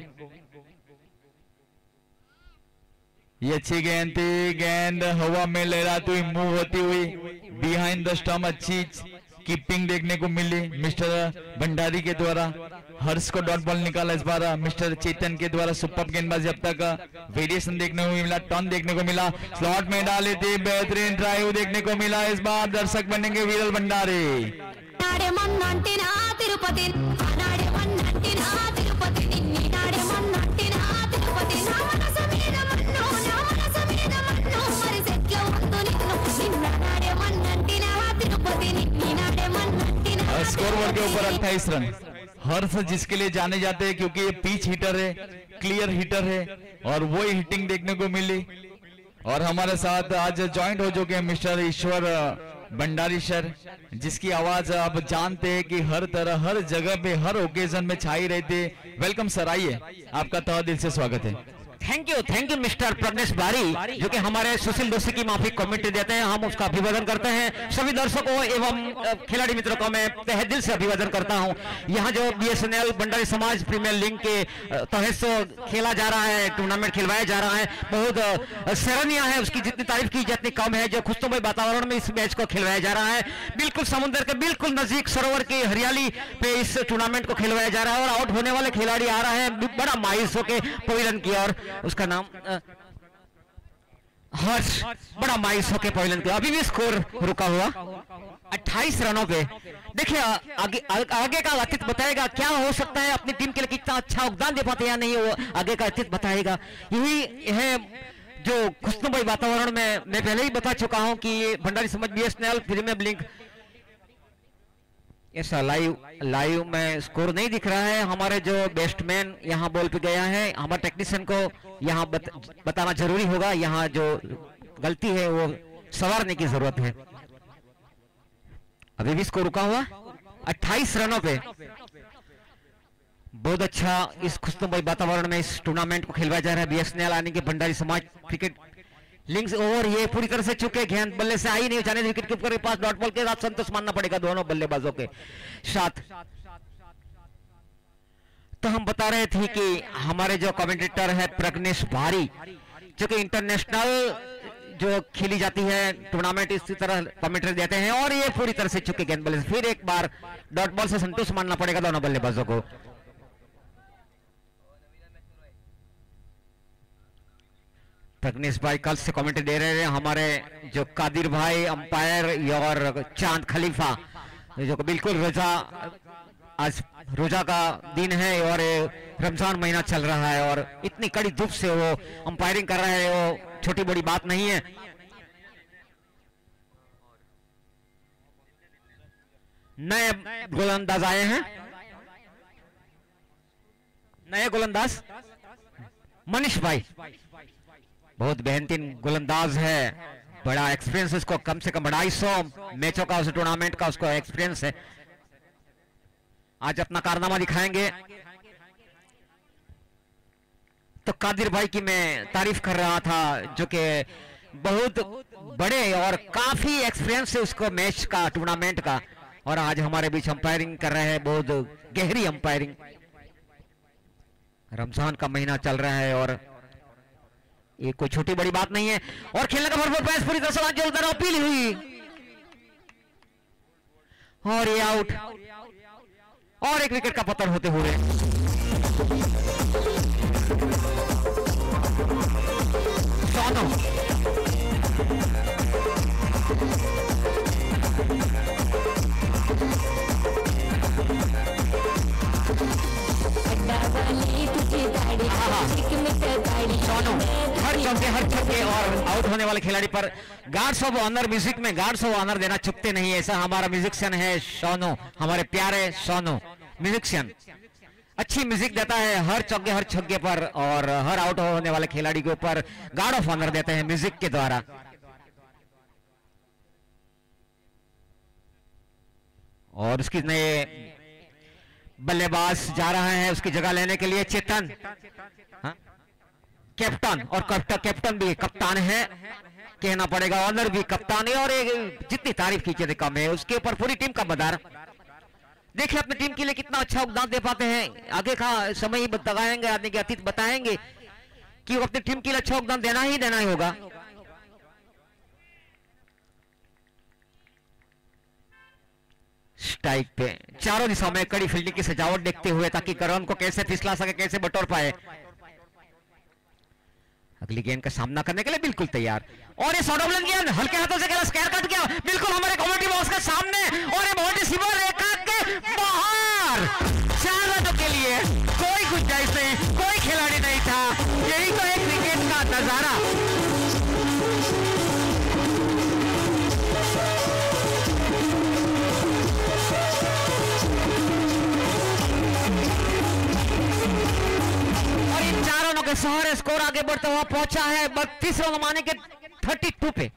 ये अच्छी गेंद थी, गेंद हवा में लहराती हुई मूव होती हुई बिहाइंड द स्टंप अच्छी कीपिंग देखने को मिली मिस्टर भंडारी के द्वारा। हर्ष को डॉट बॉल निकाला इस बार मिस्टर चेतन के द्वारा। सुपर गेंदबाजी अब तक वेरिएशन देखने को मिला, टर्न देखने को मिला, स्लॉट में डाली थी, बेहतरीन ड्राइव देखने को मिला। इस बार दर्शक बनेंगे वीरल भंडारी। स्कोरबोर्ड के ऊपर 28 रन। हर्ष जिसके लिए जाने जाते हैं क्योंकि ये पिच हिटर है, क्लियर हिटर है, और वो ही हिटिंग देखने को मिली। और हमारे साथ आज ज्वाइंट हो चुके हैं मिस्टर ईश्वर भंडारी सर, जिसकी आवाज आप जानते हैं कि हर तरह, हर जगह पे, हर ओकेजन में छाई रहती है। वेलकम सर, आइए, आपका तहे दिल से स्वागत है। थैंक यू मिस्टर प्रज्ञेश बारी, जो कि हमारे सुशील दोषी की माफी कमेंट देते हैं, हम उसका अभिवादन करते हैं। सभी दर्शकों एवं खिलाड़ी मित्रों को मैं तहे दिल से अभिवादन करता हूं। यहाँ जो BSNL भंडारी समाज प्रीमियर लीग के तहत से खेला जा रहा है, टूर्नामेंट खिलवाया जा रहा है, बहुत सराहनीय है। उसकी जितनी तारीफ की जितनी कम है। जो खुशनुमा वातावरण में इस मैच को खिलवाया जा रहा है, बिल्कुल समुद्र के बिल्कुल नजदीक सरोवर की हरियाली पे इस टूर्नामेंट को खिलवाया जा रहा है। और आउट होने वाले खिलाड़ी आ रहा है बड़ा मायूस होकर पवेलियन की ओर, उसका नाम हर्ष, बड़ा मायूस होकर पवेलियन की। अभी भी स्कोर रुका हुआ 28 रनों पे। देखिए आगे का अतीत बताएगा क्या हो सकता है, अपनी टीम के लिए कितना अच्छा योगदान दे पाते या नहीं, वो आगे का अतीत बताएगा। यही है जो खुशनुमा वातावरण में मैं पहले ही बता चुका हूं कि Bhandari Samaj BSNL premier league ऐसा लाइव में स्कोर नहीं दिख रहा है। हमारे जो बैट्समैन यहाँ बॉल पे गया है, हमारे टेक्नीशियन को यहाँ बताना जरूरी होगा। यहाँ जो गलती है वो संवारने की जरूरत है। अभी भी स्कोर रुका हुआ 28 रनों पे। बहुत अच्छा इस खुशनुमा वातावरण में इस टूर्नामेंट को खिलवाया जा रहा है। BSNL आने के भंडारी समाज क्रिकेट लिंक्स ओवर ये पूरी तरह से चुके, गेंद बल्ले से आई नहीं, जाने विकेट कीपर के पास डॉट बॉल के साथ संतोष मानना पड़ेगा दोनों बल्लेबाजों के साथ। तो हम बता रहे थे कि हमारे जो कमेंटेटर है प्रज्ञेश बारी, जो कि इंटरनेशनल जो खेली जाती है टूर्नामेंट इसी तरह कमेंट्री देते हैं। और ये पूरी तरह से चुके गेंद बल्ले से, फिर एक बार डॉट बॉल से संतोष मानना पड़ेगा दोनों बल्लेबाजों को। प्रज्ञेश भाई कल से कमेंट्री दे रहे हैं। हमारे जो कादिर भाई अंपायर और चांद खलीफा, जो बिल्कुल रोजा, आज रोजा का दिन है और रमजान महीना चल रहा है और इतनी कड़ी धूप से वो अंपायरिंग कर रहे हैं, वो छोटी बड़ी बात नहीं है। नए गोलंदाज आए हैं, नए गोलंदाज मनीष भाई, बहुत बेहतरीन गोलंदाज है, बड़ा एक्सपीरियंस उसको, कम से कम 250 मैचों का उस टूर्नामेंट का उसको एक्सपीरियंस है। आज अपना कारनामा दिखाएंगे। तो कादिर भाई की मैं तारीफ कर रहा था, जो कि बहुत बड़े और काफी एक्सपीरियंस है उसको मैच का, टूर्नामेंट का, और आज हमारे बीच अंपायरिंग कर रहे हैं, बहुत गहरी अंपायरिंग। रमजान का महीना चल रहा है और ये कोई छोटी बड़ी बात नहीं है। और खेलने का भरपूर प्रयास पूरी तरह से जोरदार अपील हुई और ये आउट, और एक विकेट का पतन होते हुए। हर छक्के और आउट होने वाले खिलाड़ी पर गार्ड्स ऑफ ऑनर, म्यूजिक में गार्ड्स ऑफ ऑनर देना चुकते नहीं। ऐसा हमारा म्यूजिशियन है सोनू, हमारे प्यारे सोनू म्यूजिशियन, अच्छी म्यूजिक देता है हर छक्के पर, और हर आउट होने वाले खिलाड़ी के ऊपर गार्ड ऑफ ऑनर देते हैं म्यूजिक के द्वारा। और उसकी नए बल्लेबाज जा रहा है उसकी जगह लेने के लिए चेतन, कैप्टन, और कैप्टन भी कप्तान है, कहना पड़ेगा ऑनर भी कप्तान है, और जितनी तारीफ की जाए कम है। उसके ऊपर पूरी टीम का मदार। देखिए अपनी टीम के लिए कितना अच्छा योगदान दे पाते हैं। आगे का समय ही बताएंगे, आने के अतीत बताएंगे कि वो अपनी टीम के लिए अच्छा योगदान देना ही होगा। स्ट्राइक पे चारों दिशाओं में कड़ी फील्डिंग की सजावट देखते हुए, ताकि करण को कैसे फिसला सके, कैसे बटोर पाए। अगली गेंद का सामना करने के लिए बिल्कुल तैयार, और ये शॉर्ट ऑफ लेन गेंद हल्के हाथों से खेला, स्क्वायर कट गया बिल्कुल हमारे कमेटी बॉक्स के सामने, और ये बहुत ही सीमा रेखा के बाहर। 4 रनों के लिए कोई गुंजाइश नहीं, कोई खिलाड़ी नहीं था। यही तो एक क्रिकेट का नजारा। शहर स्कोर आगे बढ़ता हुआ पहुंचा है 32 रन माने के 32 पे।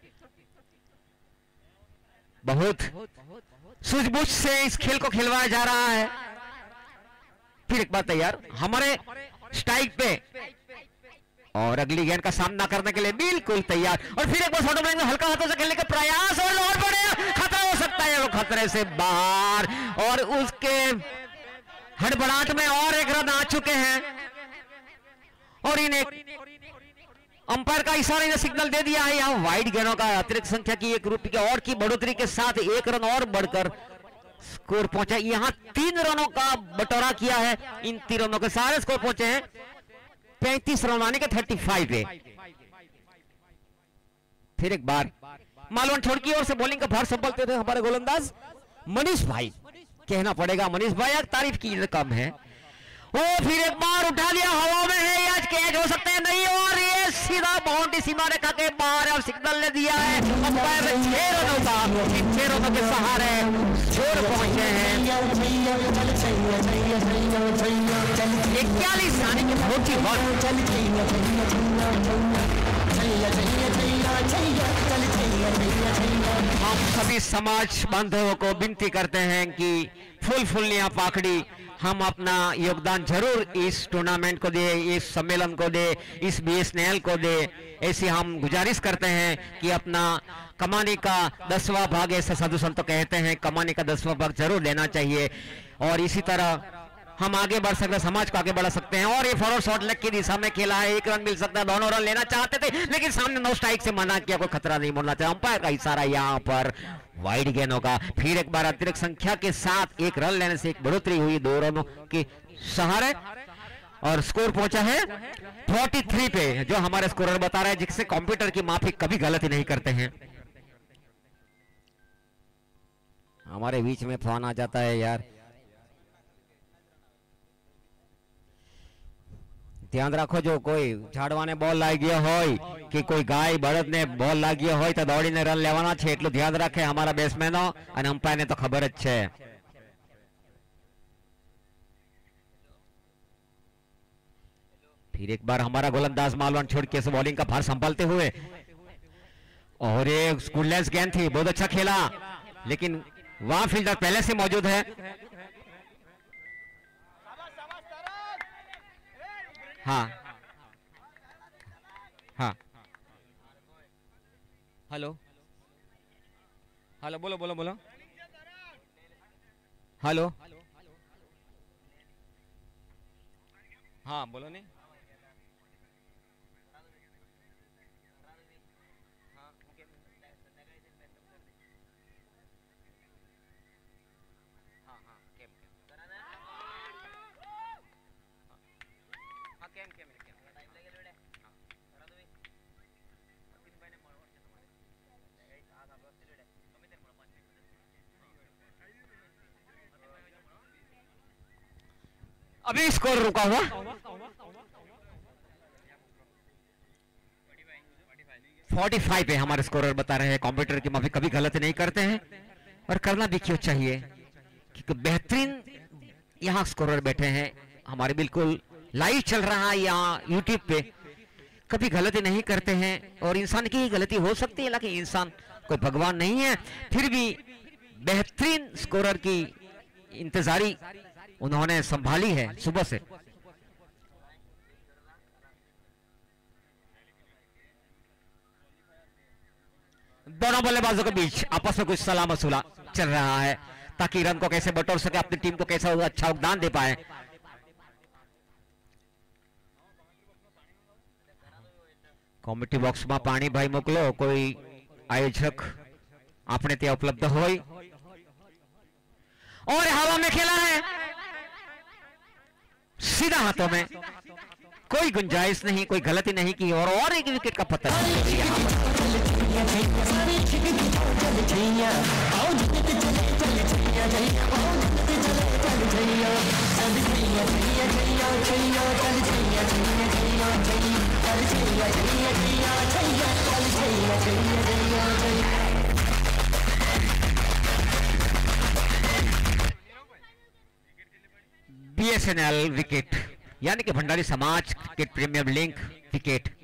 बहुत सूझबूझ से इस खेल को खिलवाया जा रहा है। फिर एक बार तैयार, हमारे स्ट्राइक पे और अगली गेंद का सामना करने के लिए बिल्कुल तैयार। और फिर एक बार शॉर्ट में हल्का हाथों से खेलने का प्रयास और लौट पड़े, खतरा हो सकता है, वो खतरे से बाहर। और उसके हड़बड़ाहट में और एक रन आ चुके हैं और इन्हें अंपायर का इशारा ने सिग्नल दे दिया है। यहाँ वाइड गेंदों का अतिरिक्त संख्या की 1 रुपये की और की बढ़ोतरी के साथ 1 रन और बढ़कर स्कोर पहुंचा। यहाँ 3 रनों का बटोरा किया है, इन 3 रनों के सारे स्कोर पहुंचे हैं 35 रन आने के 35 पे। फिर एक बार मालवन छोड़ की ओर से बॉलिंग का भार संभालते थे हमारे गोलंदाज मनीष भाई, कहना पड़ेगा मनीष भाई तारीफ की कम है। वो फिर एक बार उठा लिया, हवा में है, आज कैच हो सकते हैं नहीं, और ये सीधा बाउंड्री सीमा रेखा के बाहर और सिग्नल ने दिया है अंपायर ने 6 रनों का, 6 रनों के सहारे छोड़ पहुंचे हैं 41 आने के 41। हम सभी समाज बांधवों को विनती करते हैं कि फुल पाखड़ी हम अपना योगदान जरूर इस टूर्नामेंट को दे, इस सम्मेलन को दे, इस बीएसएनएल को दे। ऐसी हम गुजारिश करते हैं कि अपना कमाने का 10वां भाग, ऐसे साधु संत कहते हैं, कमाने का 10वां भाग जरूर लेना चाहिए। और इसी तरह हम आगे बढ़ सकते हैं, समाज को आगे बढ़ा सकते हैं। और ये फॉरवर्ड शॉट लेग की दिशा में खेला है, 1 रन मिल सकता है, दोनों रन लेना चाहते थे लेकिन सामने नो स्ट्राइक से मना किया, कोई खतरा नहीं मोड़ना चाहिए। अंपायर का इशारा यहाँ पर वाइड गेंदों का। फिर एक बार अतिरिक्त संख्या के साथ 1 रन लेने से 1 बढ़ोतरी हुई 2 रनों के सहारे और स्कोर पहुंचा है 43 पे, जो हमारे स्कोरर बता रहे हैं, जिससे कंप्यूटर की माफी कभी गलती नहीं करते हैं। हमारे बीच में फोन आ जाता है यार, ध्यान रखो, जो कोई झाड़वाने बॉल लागी गया हो कि कोई गाय बળદ ने बॉल लागी गया हो तो दौड़ीने रन लेवाना छे, એટલું ध्यान रखे हमारा બેટ્સમેનો અને અંપાયરને તો ખબર જ છે। फिर एक बार हमारा गोलंदाज मालवन छोड़ के बॉलिंग का भार संभालते हुए, और एक स्कूललेस गेंद थी, बहुत अच्छा खेला लेकिन वहां फील्डर पहले से मौजूद है। हाँ हाँ, हेलो हेलो, बोलो बोलो बोलो, हेलो हाँ बोलो नहीं, अभी स्कोर रुका हुआ 45 पे हमारे स्कोरर बता रहे हैं। कंप्यूटर की माफी कभी गलती नहीं करते हैं और करना भी क्यों चाहिए, क्योंकि बेहतरीन यहाँ स्कोरर बैठे हैं हमारे, बिल्कुल लाइव चल रहा है यहाँ यूट्यूब पे, कभी गलती नहीं करते हैं। और इंसान की ही गलती हो सकती है, लेकिन इंसान कोई भगवान नहीं है। फिर भी बेहतरीन स्कोरर की इंतजारी उन्होंने संभाली है सुबह से। दोनों बल्लेबाजों के बीच आपस में कुछ सलाह मसूला चल रहा है ताकि रन को कैसे बटोर सके, अपनी टीम को कैसे अच्छा योगदान दे पाए। कॉमेडी बॉक्स में पानी भाई मोकलो, कोई आयोजक आपने ત્યાં उपलब्ध होई। और हवा में खेला है सीधा हाथों में, कोई गुंजाइश नहीं, कोई गलती नहीं की और एक विकेट का पतन बीएसएनएल विकेट, यानी कि भंडारी समाज क्रिकेट प्रीमियर लीग विकेट